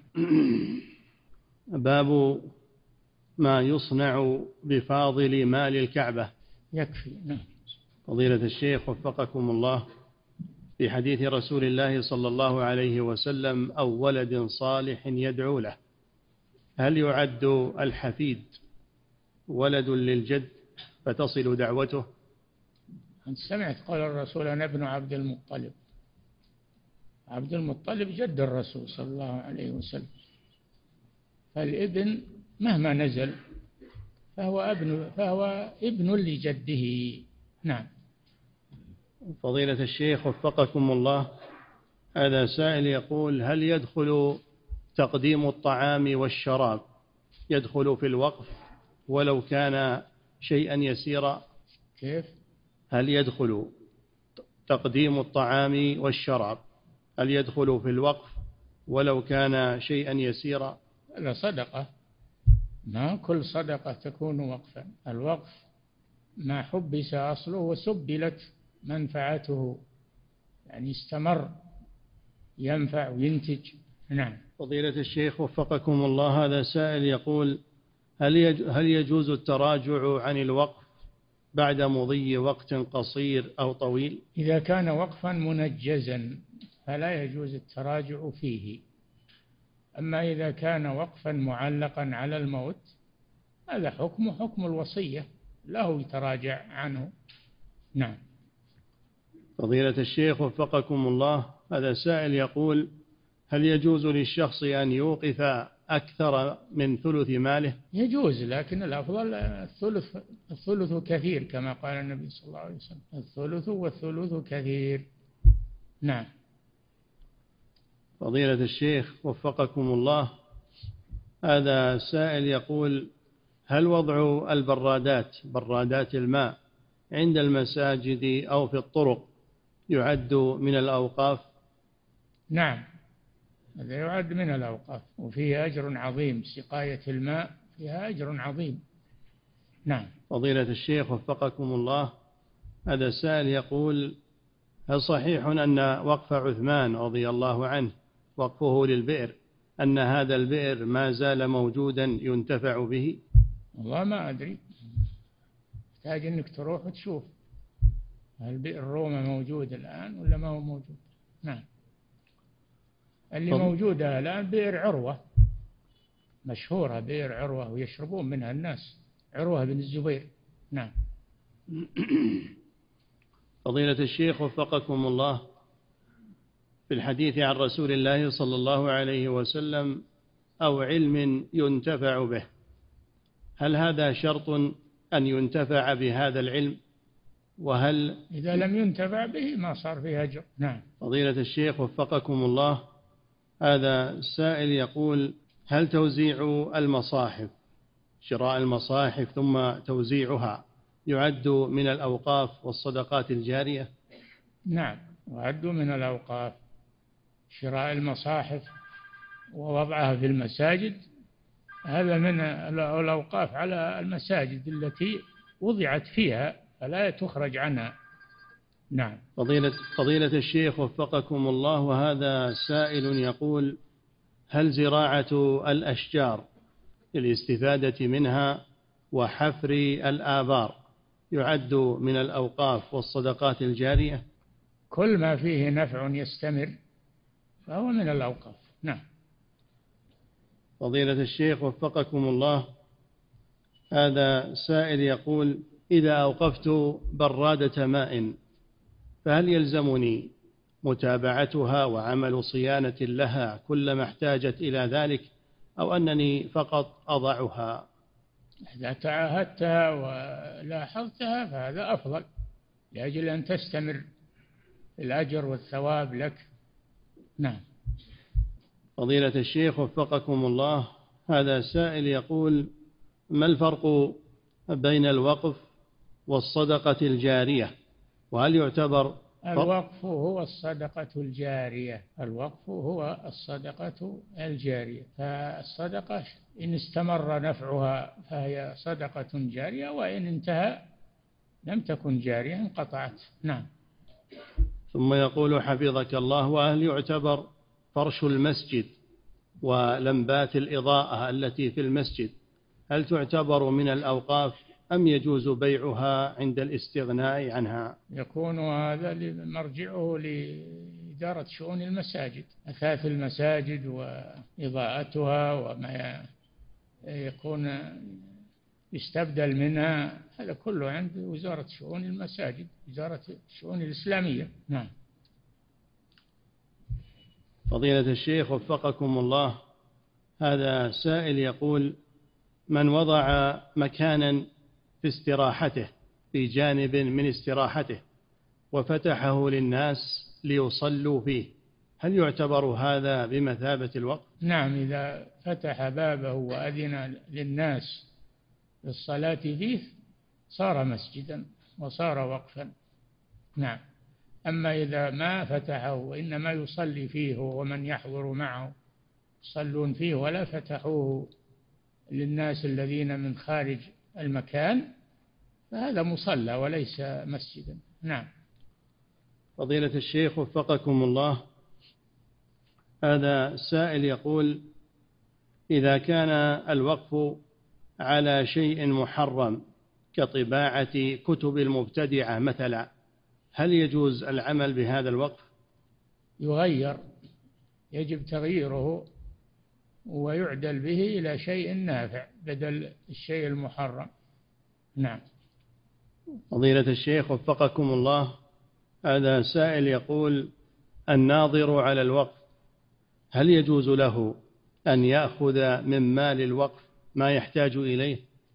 باب ما يصنع بفاضل مال الكعبة. يكفي. نعم. فضيلة الشيخ وفقكم الله، في حديث رسول الله صلى الله عليه وسلم أو ولد صالح يدعو له، هل يعد الحفيد ولد للجد فتصل دعوته؟ أنت سمعت قول الرسول أنا ابن عبد المطلب، عبد المطلب جد الرسول صلى الله عليه وسلم، فالابن مهما نزل فهو ابن فهو ابن لجده. نعم. فضيلة الشيخ وفقكم الله، هذا سائل يقول هل يدخل تقديم الطعام والشراب يدخل في الوقف ولو كان شيئا يسيرا؟ كيف؟ هل يدخل تقديم الطعام والشراب هل يدخل في الوقف ولو كان شيئا يسيرا؟ لا، صدقة، ما كل صدقة تكون وقفا. الوقف ما حبس أصله وسبلت منفعته، يعني استمر ينفع وينتج. نعم. فضيلة الشيخ وفقكم الله، هذا سائل يقول هل هل يجوز التراجع عن الوقف بعد مضي وقت قصير أو طويل؟ إذا كان وقفا منجزا فلا يجوز التراجع فيه، أما إذا كان وقفا معلقا على الموت هذا حكم حكم الوصية، له يتراجع عنه. نعم. فضيلة الشيخ وفقكم الله، هذا سائل يقول هل يجوز للشخص أن يوقف أكثر من ثلث ماله؟ يجوز، لكن الأفضل الثلث، الثلث كثير كما قال النبي صلى الله عليه وسلم، الثلث والثلث كثير. نعم. فضيلة الشيخ وفقكم الله، هذا سائل يقول هل وضع البرادات برادات الماء عند المساجد أو في الطرق يعد من الأوقاف؟ نعم، هذا يعد من الأوقاف وفيه أجر عظيم، سقاية الماء فيها أجر عظيم. نعم. فضيلة الشيخ وفقكم الله، هذا سائل يقول هل صحيح أن وقف عثمان رضي الله عنه وقفه للبئر أن هذا البئر ما زال موجودا ينتفع به؟ والله ما أدري، تحتاج أنك تروح وتشوف هل بئر روما موجود الآن ولا ما هو موجود. نعم. اللي موجودة الآن بئر عروة، مشهورة بئر عروة ويشربون منها الناس، عروة بن الزبير. نعم. فضيلة الشيخ وفقكم الله، في الحديث عن رسول الله صلى الله عليه وسلم أو علم ينتفع به، هل هذا شرط أن ينتفع بهذا العلم؟ وهل إذا لم ينتفع به ما صار فيه أجر؟ نعم. فضيلة الشيخ وفقكم الله، هذا سائل يقول هل توزيع المصاحف، شراء المصاحف ثم توزيعها، يعد من الأوقاف والصدقات الجارية؟ نعم، يعد من الأوقاف. شراء المصاحف ووضعها في المساجد هذا من الأوقاف على المساجد التي وضعت فيها فلا تخرج عنها. نعم. فضيلة, فضيلة الشيخ وفقكم الله، وهذا سائل يقول هل زراعة الأشجار للاستفادة منها وحفر الآبار يعد من الأوقاف والصدقات الجارية؟ كل ما فيه نفع يستمر فهو من الأوقاف. نعم. فضيلة الشيخ وفقكم الله، هذا سائل يقول إذا أوقفت برادة ماء فهل يلزمني متابعتها وعمل صيانة لها كلما احتاجت إلى ذلك، أو أنني فقط أضعها؟ إذا تعاهدتها ولاحظتها فهذا أفضل، لأجل أن تستمر الأجر والثواب لك. نعم. فضيلة الشيخ وفقكم الله، هذا سائل يقول ما الفرق بين الوقف والصدقة الجارية، وهل يعتبر الوقف هو الصدقة الجارية الوقف هو الصدقة الجارية فالصدقة إن استمر نفعها فهي صدقة جارية، وإن انتهى لم تكن جارية انقطعت. نعم. ثم يقول حفظك الله: وهل يعتبر فرش المسجد ولمبات الإضاءة التي في المسجد هل تعتبر من الأوقاف أم يجوز بيعها عند الاستغناء عنها؟ يكون هذا مرجعه لإدارة شؤون المساجد، أثاث المساجد وإضاءتها وما يكون يستبدل منها، هذا كله عند وزارة شؤون المساجد، وزارة الشؤون الإسلامية. نعم. فضيلة الشيخ وفقكم الله، هذا سائل يقول: من وضع مكانا في استراحته في جانب من استراحته وفتحه للناس ليصلوا فيه، هل يعتبر هذا بمثابة الوقف؟ نعم، إذا فتح بابه وأذن للناس للصلاة فيه صار مسجدا وصار وقفا. نعم. أما إذا ما فتحه وإنما يصلي فيه ومن يحضر معه يصلون فيه ولا فتحوه للناس الذين من خارج المكان فهذا مصلى وليس مسجدا. نعم. فضيلة الشيخ وفقكم الله، هذا سائل يقول: إذا كان الوقف على شيء محرم كطباعة كتب المبتدعة مثلا، هل يجوز العمل بهذا الوقف؟ يغير، يجب تغييره ويعدل به إلى شيء نافع بدل الشيء المحرم. نعم. فضيلة الشيخ وفقكم الله، هذا سائل يقول: الناظر على الوقف هل يجوز له أن يأخذ من مال الوقف ما يحتاج إليه؟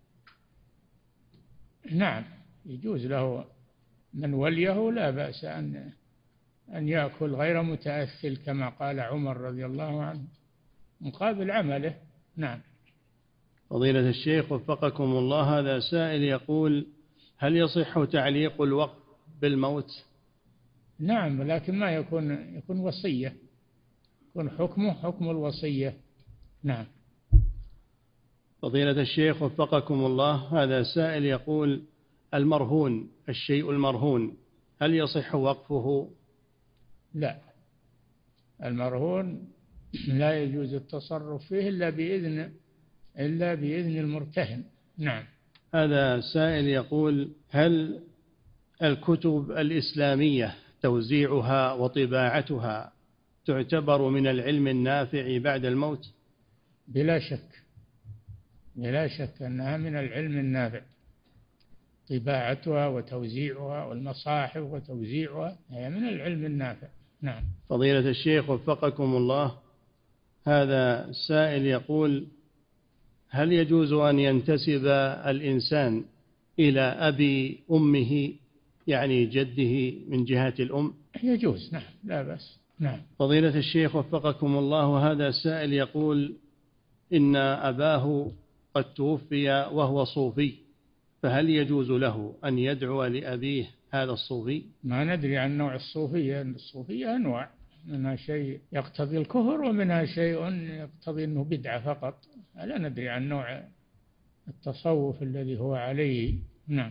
نعم، يجوز له، من وليه لا بأس أن أن يأكل غير متأثل كما قال عمر رضي الله عنه مقابل عمله. نعم. فضيلة الشيخ وفقكم الله، هذا سائل يقول: هل يصح تعليق الوقف بالموت؟ نعم، لكن ما يكون يكون وصية، يكون حكمه حكم الوصية. نعم. فضيلة الشيخ وفقكم الله، هذا سائل يقول: المرهون، الشيء المرهون هل يصح وقفه؟ لا، المرهون لا يجوز التصرف فيه إلا بإذن إلا بإذن المرتهن. نعم. هذا سائل يقول: هل الكتب الإسلامية توزيعها وطباعتها تعتبر من العلم النافع بعد الموت؟ بلا شك، بلا شك أنها من العلم النافع، طباعتها وتوزيعها والمصاحف وتوزيعها هي من العلم النافع. نعم. فضيلة الشيخ وفقكم الله، هذا سائل يقول: هل يجوز أن ينتسب الإنسان إلى أبي أمه، يعني جده من جهة الأم؟ يجوز، نعم، لا بأس. نعم. فضيلة الشيخ وفقكم الله، هذا سائل يقول: إن أباه قد توفي وهو صوفي، فهل يجوز له أن يدعو لأبيه هذا الصوفي؟ ما ندري عن نوع الصوفية، الصوفية أنواع، منها شيء يقتضي الكفر ومنها شيء يقتضي أنه بدعة فقط، لا ندري عن نوع التصوف الذي هو عليه. نعم.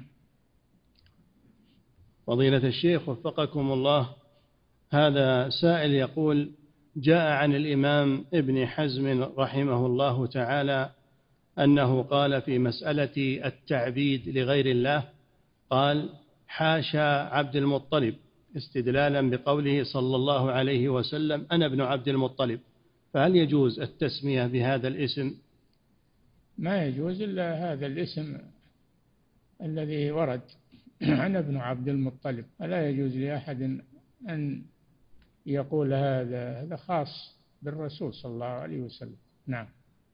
فضيلة الشيخ وفقكم الله، هذا سائل يقول: جاء عن الإمام ابن حزم رحمه الله تعالى أنه قال في مسألة التعبيد لغير الله، قال: حاشا عبد المطلب، استدلالا بقوله صلى الله عليه وسلم: أنا ابن عبد المطلب، فهل يجوز التسمية بهذا الاسم؟ ما يجوز إلا هذا الاسم الذي ورد، أنا ابن عبد المطلب، فلا يجوز لأحد أن يقول هذا، هذا خاص بالرسول صلى الله عليه وسلم. نعم.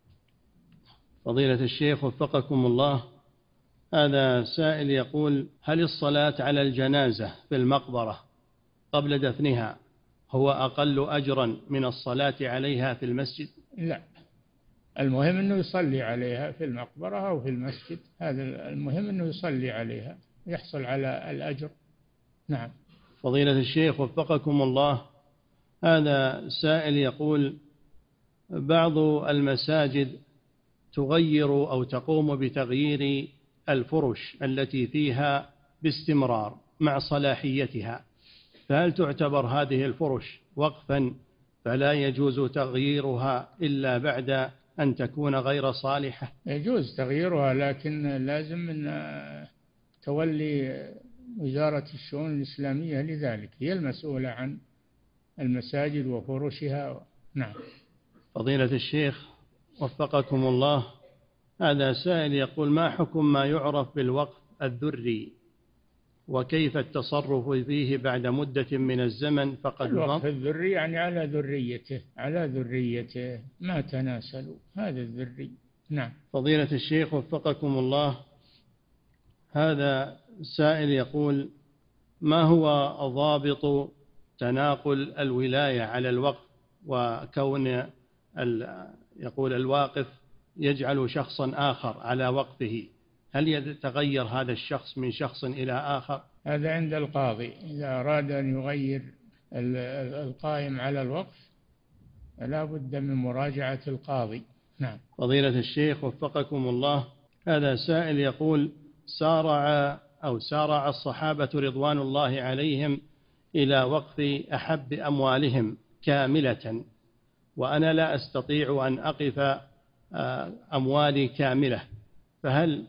فضيلة الشيخ وفقكم الله، هذا سائل يقول: هل الصلاة على الجنازة في المقبرة قبل دفنها هو أقل أجرا من الصلاة عليها في المسجد؟ لا، المهم أنه يصلي عليها في المقبرة أو في المسجد، هذا المهم أنه يصلي عليها. يحصل على الأجر. نعم. فضيلة الشيخ وفقكم الله، هذا سائل يقول: بعض المساجد تغير أو تقوم بتغيير الفرش التي فيها باستمرار مع صلاحيتها، فهل تعتبر هذه الفرش وقفا فلا يجوز تغييرها إلا بعد أن تكون غير صالحة؟ يجوز تغييرها، لكن لازم أن تولي وزارة الشؤون الإسلامية لذلك، هي المسؤولة عن المساجد وفرشها. نعم. فضيلة الشيخ وفقكم الله، هذا سائل يقول: ما حكم ما يعرف بالوقف الذري، وكيف التصرف فيه بعد مدة من الزمن فقد الوقف الذري يعني على ذريته، على ذريته ما تناسلوا، هذا الذري. نعم. فضيلة الشيخ وفقكم الله، هذا سائل يقول: ما هو ضابط تناقل الولاية على الوقف، وكون يقول الواقف يجعل شخصا آخر على وقفه، هل يتغير هذا الشخص من شخص إلى آخر؟ هذا عند القاضي، إذا أراد أن يغير القائم على الوقف لا بد من مراجعة القاضي. نعم. فضيلة الشيخ وفقكم الله، هذا سائل يقول: سارع أو سارع الصحابة رضوان الله عليهم إلى وقف أحب أموالهم كاملة، وأنا لا أستطيع أن أقف أموالي كاملة، فهل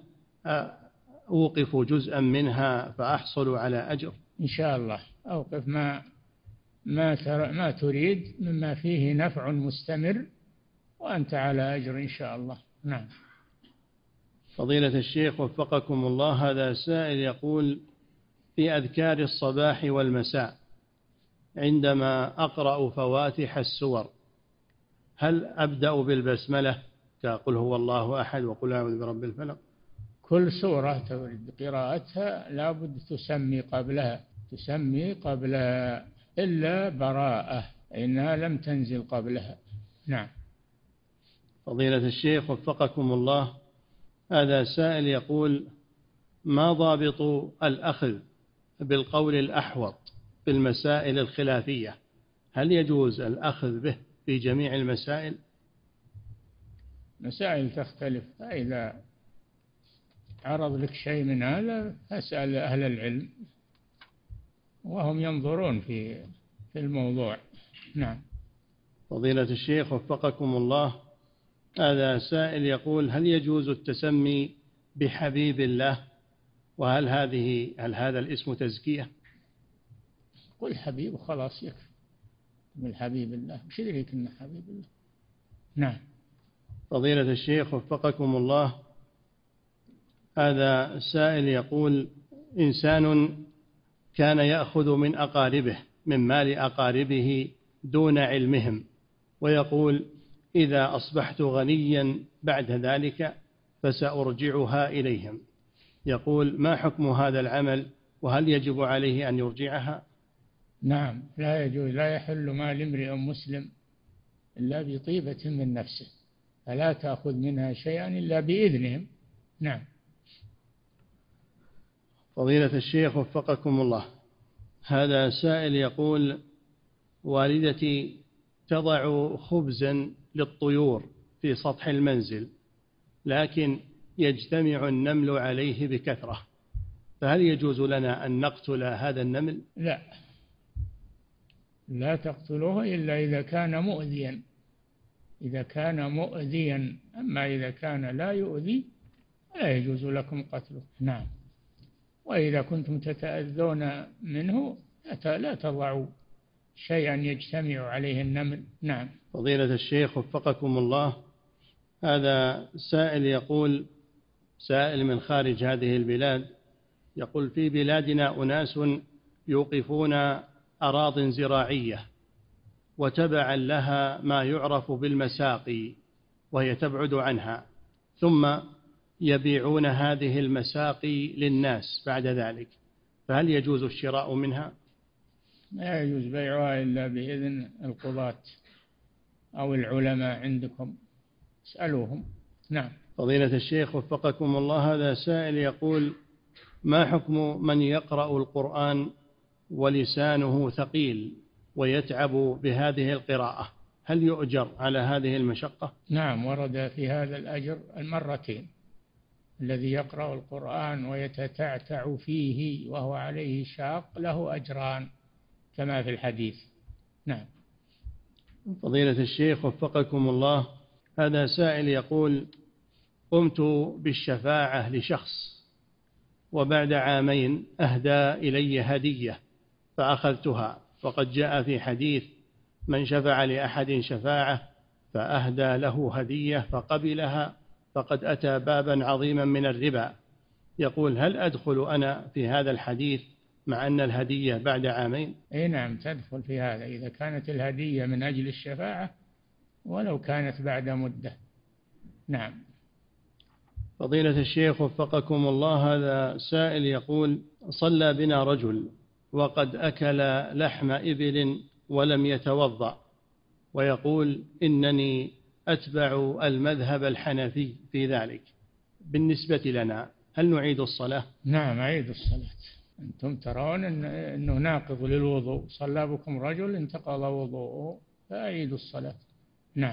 أوقف جزءا منها فأحصل على أجر؟ إن شاء الله أوقف ما ما ما تريد مما فيه نفع مستمر، وأنت على أجر إن شاء الله. نعم. فضيلة الشيخ وفقكم الله، هذا سائل يقول: في أذكار الصباح والمساء عندما أقرأ فواتح السور هل أبدأ بالبسملة كقل هو الله أحد وقل أعوذ برب الفلق؟ كل سورة تريد قراءتها لا بد تسمي قبلها، تسمي قبلها، إلا براءة إنها لم تنزل قبلها. نعم. فضيلة الشيخ وفقكم الله، هذا سائل يقول: ما ضابط الأخذ بالقول الأحوط في المسائل الخلافية؟ هل يجوز الأخذ به في جميع المسائل؟ مسائل تختلف، فإذا عرض لك شيء من هذا فاسأل أهل العلم وهم ينظرون في في الموضوع. نعم. فضيلة الشيخ وفقكم الله، هذا سائل يقول: هل يجوز التسمي بحبيب الله، وهل هذه هل هذا الاسم تزكية؟ قل حبيب وخلاص يكفي، من حبيب الله مش يدريك إنه حبيب الله. نعم. فضيلة الشيخ وفقكم الله، هذا سائل يقول: إنسان كان يأخذ من أقاربه من مال أقاربه دون علمهم، ويقول: إذا أصبحت غنيا بعد ذلك فسأرجعها إليهم، يقول: ما حكم هذا العمل، وهل يجب عليه أن يرجعها؟ نعم، لا يجوز، لا يحل مال امرئ مسلم إلا بطيبة من نفسه، فلا تأخذ منها شيئا إلا بإذنهم. نعم. فضيلة الشيخ وفقكم الله، هذا سائل يقول: والدتي تضع خبزا للطيور في سطح المنزل، لكن يجتمع النمل عليه بكثرة، فهل يجوز لنا أن نقتل هذا النمل؟ لا، لا تقتلوه إلا إذا كان مؤذيا، إذا كان مؤذيا، أما إذا كان لا يؤذي لا يجوز لكم قتله. نعم. وإذا كنتم تتأذون منه لا تضعوا شيئا يجتمع عليه النمل. نعم. فضيلة الشيخ وفقكم الله، هذا سائل يقول، سائل من خارج هذه البلاد، يقول: في بلادنا أناس يوقفون أراض زراعية وتبعا لها ما يعرف بالمساقي وهي تبعد عنها، ثم يبيعون هذه المساقي للناس بعد ذلك، فهل يجوز الشراء منها؟ لا يجوز بيعها إلا بإذن القضاة أو العلماء عندكم، اسألوهم. نعم. فضيلة الشيخ وفقكم الله، هذا سائل يقول: ما حكم من يقرأ القرآن ولسانه ثقيل ويتعب بهذه القراءة؟ هل يؤجر على هذه المشقة؟ نعم، ورد في هذا الأجر المرتين. الذي يقرأ القرآن ويتتعتع فيه وهو عليه شاق له أجران كما في الحديث. نعم. فضيلة الشيخ وفقكم الله، هذا سائل يقول: قمت بالشفاعة لشخص وبعد عامين أهدى إلي هدية فأخذتها، وقد جاء في حديث: من شفع لأحد شفاعة فأهدى له هدية فقبلها فقد أتى بابا عظيما من الربا. يقول: هل أدخل أنا في هذا الحديث مع أن الهدية بعد عامين؟ أي نعم، تدخل في هذا إذا كانت الهدية من أجل الشفاعة ولو كانت بعد مدة. نعم. فضيلة الشيخ وفقكم الله، هذا سائل يقول: صلى بنا رجل وقد أكل لحم إبل ولم يتوضأ، ويقول: إنني أتبع المذهب الحنفي في ذلك، بالنسبة لنا هل نعيد الصلاة؟ نعم، أعيد الصلاة. أنتم ترون أنه ناقض للوضوء، صلى بكم رجل انتقض وضوءه فأعيدوا الصلاة. نعم.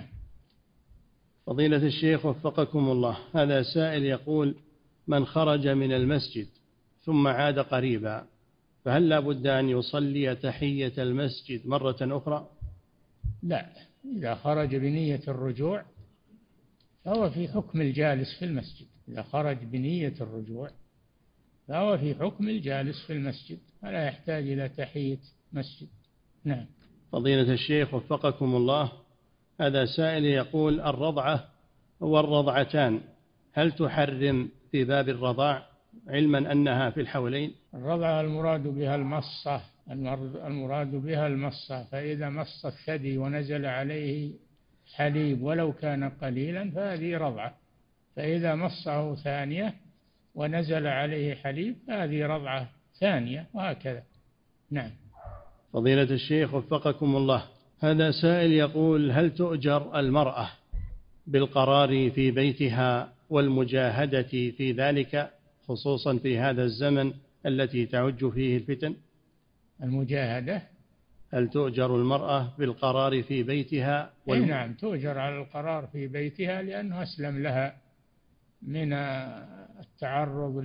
فضيلة الشيخ وفقكم الله، هذا سائل يقول: من خرج من المسجد ثم عاد قريبا فهل لا بد أن يصلي تحية المسجد مرة أخرى؟ لا، إذا خرج بنية الرجوع فهو في حكم الجالس في المسجد. إذا خرج بنية الرجوع فهو في حكم الجالس في المسجد، فلا يحتاج إلى تحية مسجد. نعم. فضيلة الشيخ وفقكم الله، هذا سائل يقول: الرضعة والرضعتان هل تحرم في باب الرضاع علما أنها في الحولين؟ الرضعة المراد بها المصة، المراد بها المصة، فإذا مص الثدي ونزل عليه حليب ولو كان قليلا فهذه رضعة، فإذا مصه ثانية ونزل عليه حليب فهذه رضعة ثانية، وهكذا. نعم. فضيلة الشيخ وفقكم الله، هذا سائل يقول: هل تؤجر المرأة بالقرار في بيتها والمجاهدة في ذلك، خصوصا في هذا الزمن التي تعج فيه الفتن؟ المجاهدة، هل تؤجر المرأة بالقرار في بيتها والم... نعم، تؤجر على القرار في بيتها لأنه أسلم لها من التعرض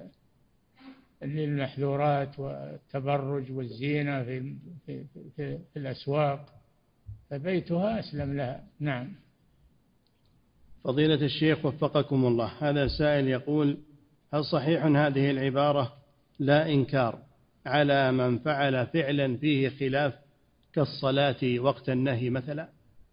للمحذورات والتبرج والزينة في, في, في, في الأسواق، فبيتها أسلم لها. نعم. فضيلة الشيخ وفقكم الله، هذا سائل يقول: هل صحيح هذه العبارة لا إنكار على من فعل فعلا فيه خلاف كالصلاة وقت النهي مثلا؟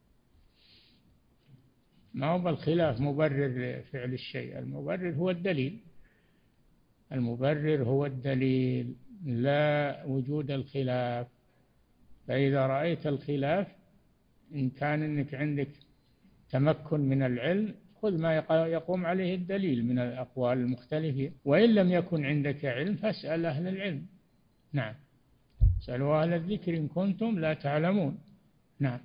ما هو بالخلاف مبرر لفعل الشيء، المبرر هو الدليل، المبرر هو الدليل لا وجود الخلاف. فإذا رأيت الخلاف إن كان إنك عندك تمكن من العلم خذ ما يقوم عليه الدليل من الأقوال المختلفة، وإن لم يكن عندك علم فاسأل أهل العلم. نعم. اسألوا أهل الذكر إن كنتم لا تعلمون. نعم.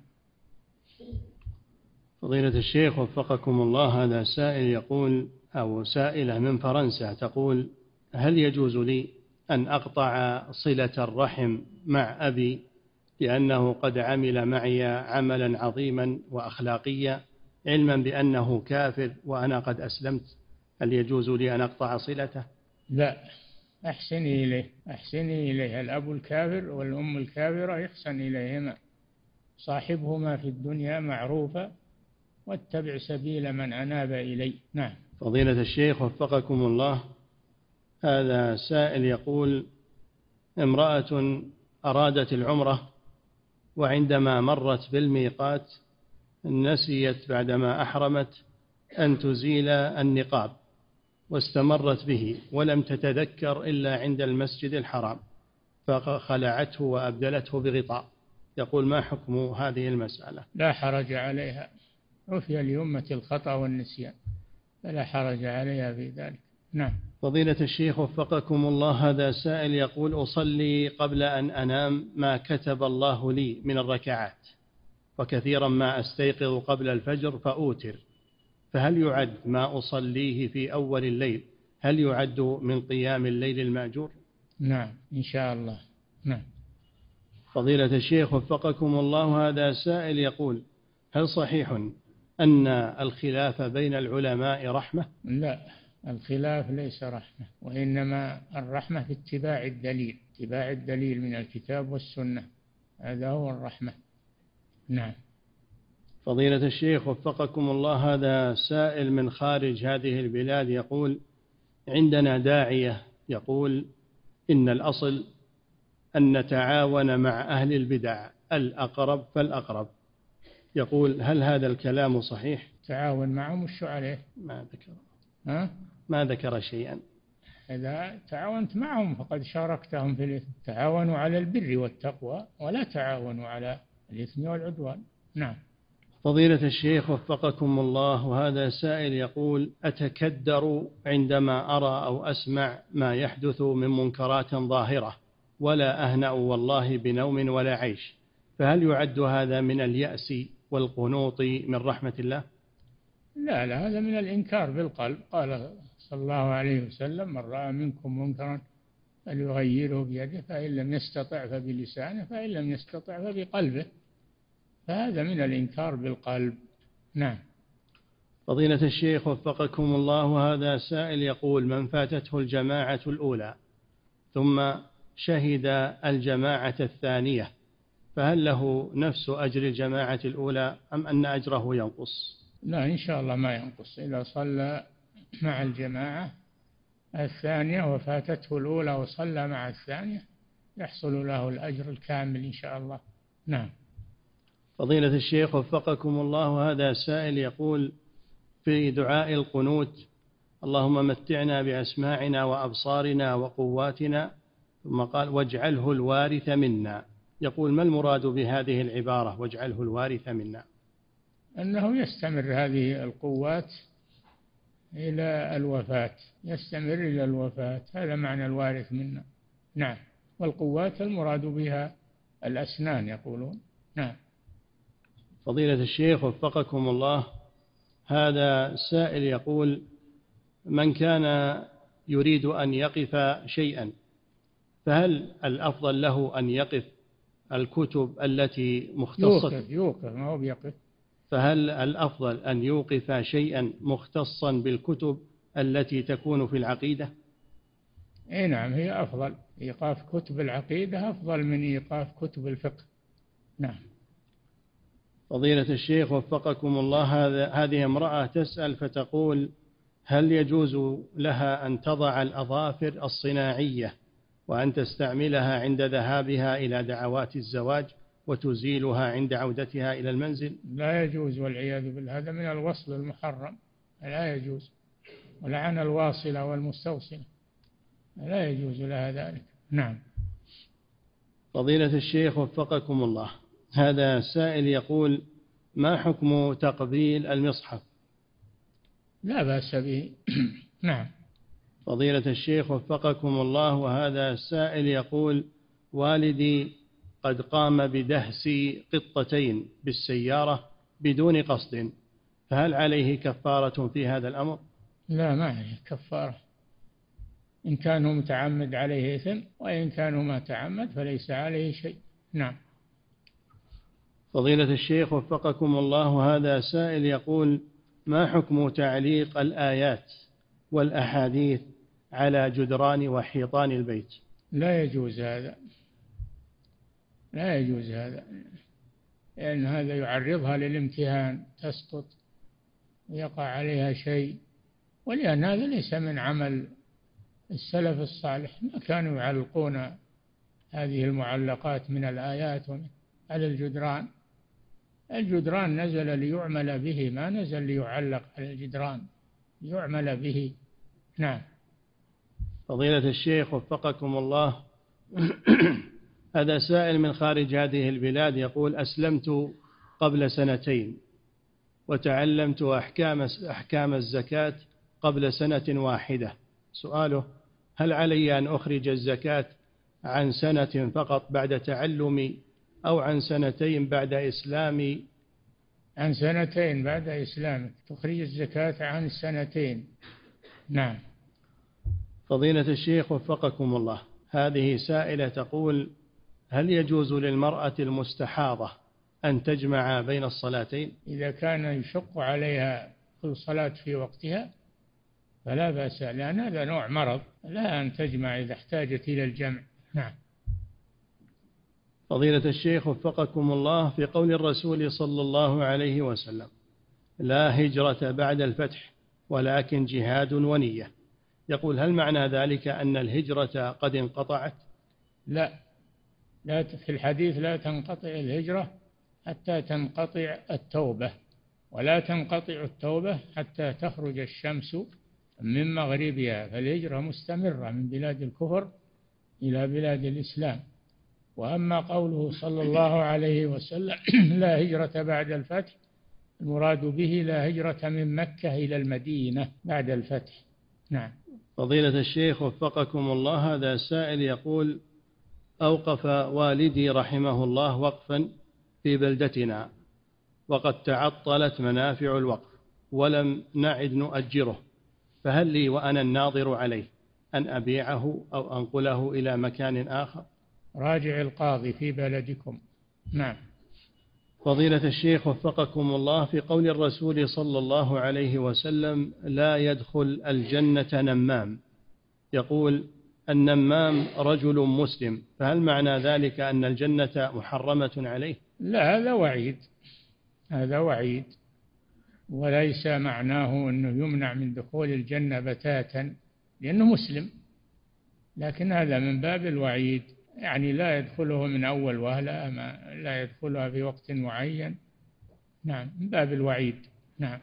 فضيلة الشيخ وفقكم الله، هذا سائل يقول أو سائلة من فرنسا تقول: هل يجوز لي أن أقطع صلة الرحم مع أبي لأنه قد عمل معي عملا عظيما وأخلاقيا علما بأنه كافر وأنا قد أسلمت؟ هل يجوز لي أن أقطع صلته؟ لا، أحسني إليه، أحسني إليه. الأب الكافر والأم الكافرة يحسن إليهما، صاحبهما في الدنيا معروفا واتبع سبيل من أناب إلي. نعم. فضيلة الشيخ وفقكم الله، هذا سائل يقول: امرأة أرادت العمرة وعندما مرت بالميقات نسيت بعدما أحرمت أن تزيل النقاب واستمرت به ولم تتذكر إلا عند المسجد الحرام فخلعته وأبدلته بغطاء. يقول: ما حكم هذه المسألة؟ لا حرج عليها، عفي لأمة الخطأ والنسيان، فلا حرج عليها في ذلك. نعم. فضيلة الشيخ وفقكم الله، هذا سائل يقول: أصلي قبل أن أنام ما كتب الله لي من الركعات، وكثيرا ما أستيقظ قبل الفجر فأوتر، فهل يعد ما أصليه في أول الليل هل يعد من قيام الليل المأجور؟ نعم إن شاء الله. نعم. فضيلة الشيخ وفقكم الله، هذا سائل يقول: هل صحيح أن الخلاف بين العلماء رحمة؟ لا، الخلاف ليس رحمة، وإنما الرحمة في اتباع الدليل، اتباع الدليل من الكتاب والسنة، هذا هو الرحمة. نعم. فضيلة الشيخ وفقكم الله، هذا سائل من خارج هذه البلاد يقول: عندنا داعية يقول إن الأصل أن نتعاون مع أهل البدع، الأقرب فالأقرب. يقول: هل هذا الكلام صحيح؟ تعاون معهم وش عليه؟ ما ذكر. ها؟ ما ذكر شيئا. إذا تعاونت معهم فقد شاركتهم في الإثم. تعاونوا على البر والتقوى ولا تعاونوا على الإثم والعدوان. نعم. فضيلة الشيخ وفقكم الله، وهذا سائل يقول: أتكدر عندما أرى أو أسمع ما يحدث من منكرات ظاهرة، ولا أهنأ والله بنوم ولا عيش، فهل يعد هذا من اليأس والقنوط من رحمة الله؟ لا لا، هذا من الإنكار بالقلب. قال صلى الله عليه وسلم: من رأى منكم منكرا فليغيره بيده، فإن لم يستطع فبلسانه، فإن لم يستطع فبقلبه، فهذا من الإنكار بالقلب. نعم. فضيلة الشيخ وفقكم الله، هذا سائل يقول: من فاتته الجماعة الأولى ثم شهد الجماعة الثانية، فهل له نفس أجر الجماعة الأولى أم أن أجره ينقص؟ لا إن شاء الله ما ينقص. إذا صلى مع الجماعة الثانية وفاتته الأولى وصلى مع الثانية يحصل له الأجر الكامل إن شاء الله. نعم. فضيلة الشيخ وفقكم الله، هذا سائل يقول في دعاء القنوت: اللهم متعنا بأسماعنا وأبصارنا وقواتنا، ثم قال: واجعله الوارث منا. يقول: ما المراد بهذه العبارة واجعله الوارث منا؟ أنه يستمر هذه القوات إلى الوفاة، يستمر إلى الوفاة، هذا معنى الوارث منا. نعم. والقوات المراد بها الأسنان يقولون. نعم. فضيلة الشيخ وفقكم الله، هذا سائل يقول: من كان يريد أن يقف شيئا، فهل الأفضل له أن يقف الكتب التي مختصة؟ يوقف يوقف ما هو بيقف. فهل الأفضل أن يوقف شيئا مختصا بالكتب التي تكون في العقيدة؟ اي نعم، هي أفضل. إيقاف كتب العقيدة أفضل من إيقاف كتب الفقه. نعم. فضيلة الشيخ وفقكم الله، هذه امرأة تسأل فتقول: هل يجوز لها أن تضع الأظافر الصناعية وأن تستعملها عند ذهابها إلى دعوات الزواج وتزيلها عند عودتها إلى المنزل؟ لا يجوز والعياذ بالله، هذا من الوصل المحرم، لا يجوز. ولعن الواصلة والمستوصلة، لا يجوز لها ذلك. نعم. فضيلة الشيخ وفقكم الله، هذا سائل يقول: ما حكم تقبيل المصحف؟ لا بأس به. نعم. فضيلة الشيخ وفقكم الله، وهذا سائل يقول: والدي قد قام بدهس قطتين بالسيارة بدون قصد، فهل عليه كفارة في هذا الأمر؟ لا، ما عليه كفارة. إن كان هو متعمد عليه إثم، وإن كان ما تعمد فليس عليه شيء. نعم. فضيلة الشيخ وفقكم الله، هذا سائل يقول: ما حكم تعليق الآيات والأحاديث على جدران وحيطان البيت؟ لا يجوز هذا، لا يجوز هذا، لأن هذا يعرضها للامتهان، تسقط ويقع عليها شيء، ولأن هذا ليس من عمل السلف الصالح، ما كانوا يعلقون هذه المعلقات من الآيات على الجدران. الجدران نزل ليعمل به، ما نزل ليعلق على الجدران، ليعمل به. نعم. فضيلة الشيخ وفقكم الله، هذا سائل من خارج هذه البلاد يقول: أسلمت قبل سنتين وتعلمت أحكام أحكام الزكاة قبل سنة واحدة. سؤاله: هل علي أن أخرج الزكاة عن سنة فقط بعد تعلمي أو عن سنتين بعد إسلامي؟ عن سنتين بعد إسلامك تخرج الزكاة عن سنتين. نعم. فضيلة الشيخ وفقكم الله، هذه سائلة تقول: هل يجوز للمرأة المستحاضة أن تجمع بين الصلاتين؟ إذا كان يشق عليها كل صلاة في وقتها فلا بأس، لأن هذا نوع مرض، لا أن تجمع إذا احتاجت إلى الجمع. نعم. فضيلة الشيخ وفقكم الله، في قول الرسول صلى الله عليه وسلم: لا هجرة بعد الفتح ولكن جهاد ونية، يقول: هل معنى ذلك أن الهجرة قد انقطعت؟ لا، لا، في الحديث لا تنقطع الهجرة حتى تنقطع التوبة، ولا تنقطع التوبة حتى تخرج الشمس من مغربها، فالهجرة مستمرة من بلاد الكفر إلى بلاد الإسلام. وأما قوله صلى الله عليه وسلم لا هجرة بعد الفتح، المراد به لا هجرة من مكة إلى المدينة بعد الفتح. نعم. فضيلة الشيخ وفقكم الله، هذا سائل يقول: أوقف والدي رحمه الله وقفا في بلدتنا وقد تعطلت منافع الوقف ولم نعد نؤجره، فهل لي وأنا الناظر عليه أن أبيعه أو أنقله إلى مكان آخر؟ راجع القاضي في بلدكم. نعم. فضيلة الشيخ وفقكم الله، في قول الرسول صلى الله عليه وسلم: لا يدخل الجنة نمام، يقول: النمام رجل مسلم، فهل معنى ذلك أن الجنة محرمة عليه؟ لا، هذا وعيد، هذا وعيد، وليس معناه أنه يمنع من دخول الجنة بتاتا لأنه مسلم، لكن هذا من باب الوعيد، يعني لا يدخله من أول وهلة، ما لا يدخلها في وقت معين. نعم، من باب الوعيد. نعم.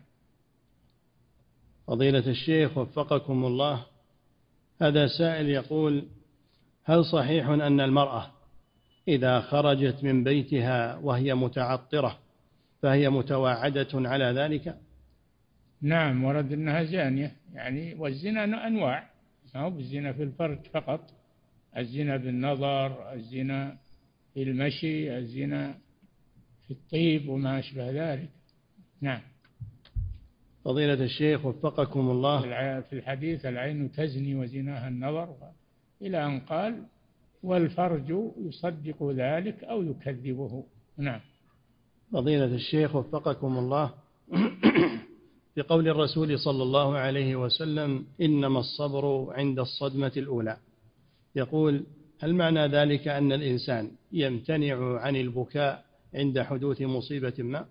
فضيلة الشيخ وفقكم الله، هذا سائل يقول: هل صحيح أن المرأة إذا خرجت من بيتها وهي متعطرة فهي متواعدة على ذلك؟ نعم، ورد أنها زانية، يعني والزنا أنواع، ما هو بالزنا في الفرج فقط، الزنا بالنظر، الزنا في المشي، الزنا في الطيب وما أشبه ذلك. نعم. فضيلة الشيخ وفقكم الله، في الحديث العين تزني وزناها النظر، إلى أن قال: والفرج يصدق ذلك أو يكذبه. نعم. فضيلة الشيخ وفقكم الله، في قول الرسول صلى الله عليه وسلم: إنما الصبر عند الصدمة الأولى، يقول: هل معنى ذلك أن الإنسان يمتنع عن البكاء عند حدوث مصيبة ما؟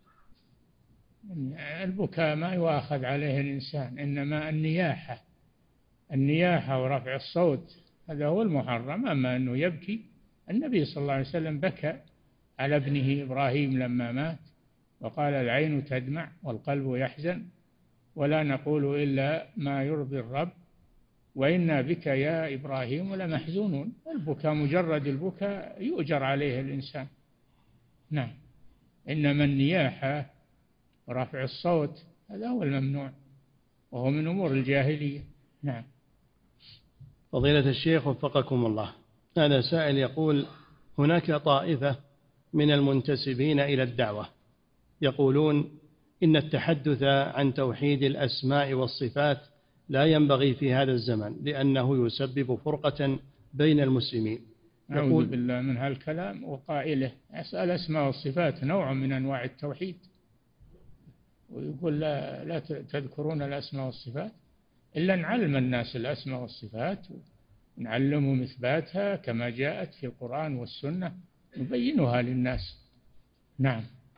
البكاء ما يؤاخذ عليه الإنسان، إنما النياحة، النياحة ورفع الصوت هذا هو المحرم. أما أنه يبكي، النبي صلى الله عليه وسلم بكى على ابنه إبراهيم لما مات وقال: العين تدمع والقلب يحزن ولا نقول إلا ما يرضي الرب وإنا بك يا إبراهيم لمحزونون. البكاء مجرد البكاء يؤجر عليه الإنسان. نعم. إنما النياحة ورفع الصوت هذا هو الممنوع، وهو من أمور الجاهلية. نعم. فضيلة الشيخ وفقكم الله، هذا سائل يقول: هناك طائفة من المنتسبين إلى الدعوة يقولون إن التحدث عن توحيد الأسماء والصفات لا ينبغي في هذا الزمن لأنه يسبب فرقة بين المسلمين. أعوذ بالله من هالكلام وقائله. الأسماء والصفات نوع من أنواع التوحيد، ويقول لا, لا تذكرون الأسماء والصفات، إلا نعلم الناس الأسماء والصفات ونعلمهم إثباتها كما جاءت في القرآن والسنة، نبينها للناس. نعم.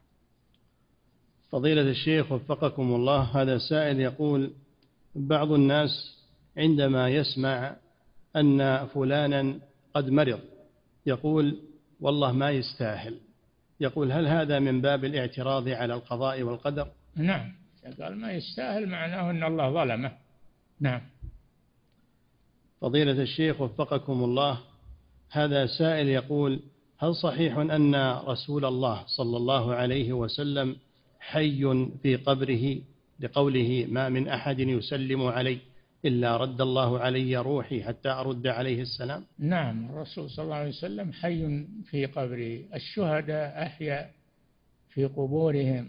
فضيلة الشيخ وفقكم الله، هذا سائل يقول: بعض الناس عندما يسمع أن فلانا قد مرض يقول: والله ما يستاهل، يقول: هل هذا من باب الاعتراض على القضاء والقدر؟ نعم، قال ما يستاهل معناه أن الله ظلمه. نعم. فضيلة الشيخ وفقكم الله، هذا سائل يقول: هل صحيح أن رسول الله صلى الله عليه وسلم حي في قبره لقوله: ما من أحد يسلم علي إلا رد الله علي روحي حتى أرد عليه السلام؟ نعم، الرسول صلى الله عليه وسلم حي في قبره، الشهداء أحياء في قبورهم،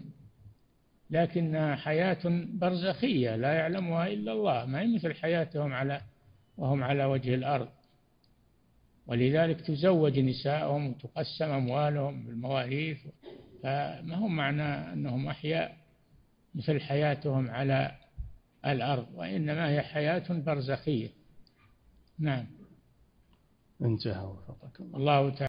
لكنها حياة برزخية لا يعلمها إلا الله، ما هي مثل حياتهم على وهم على وجه الأرض، ولذلك تزوج نساءهم وتقسم أموالهم بالمواريث، فما هم معنى أنهم أحياء مثل حياتهم على الأرض، وإنما هي حياة برزخية. نعم. انتهى وفقكم الله تعالى.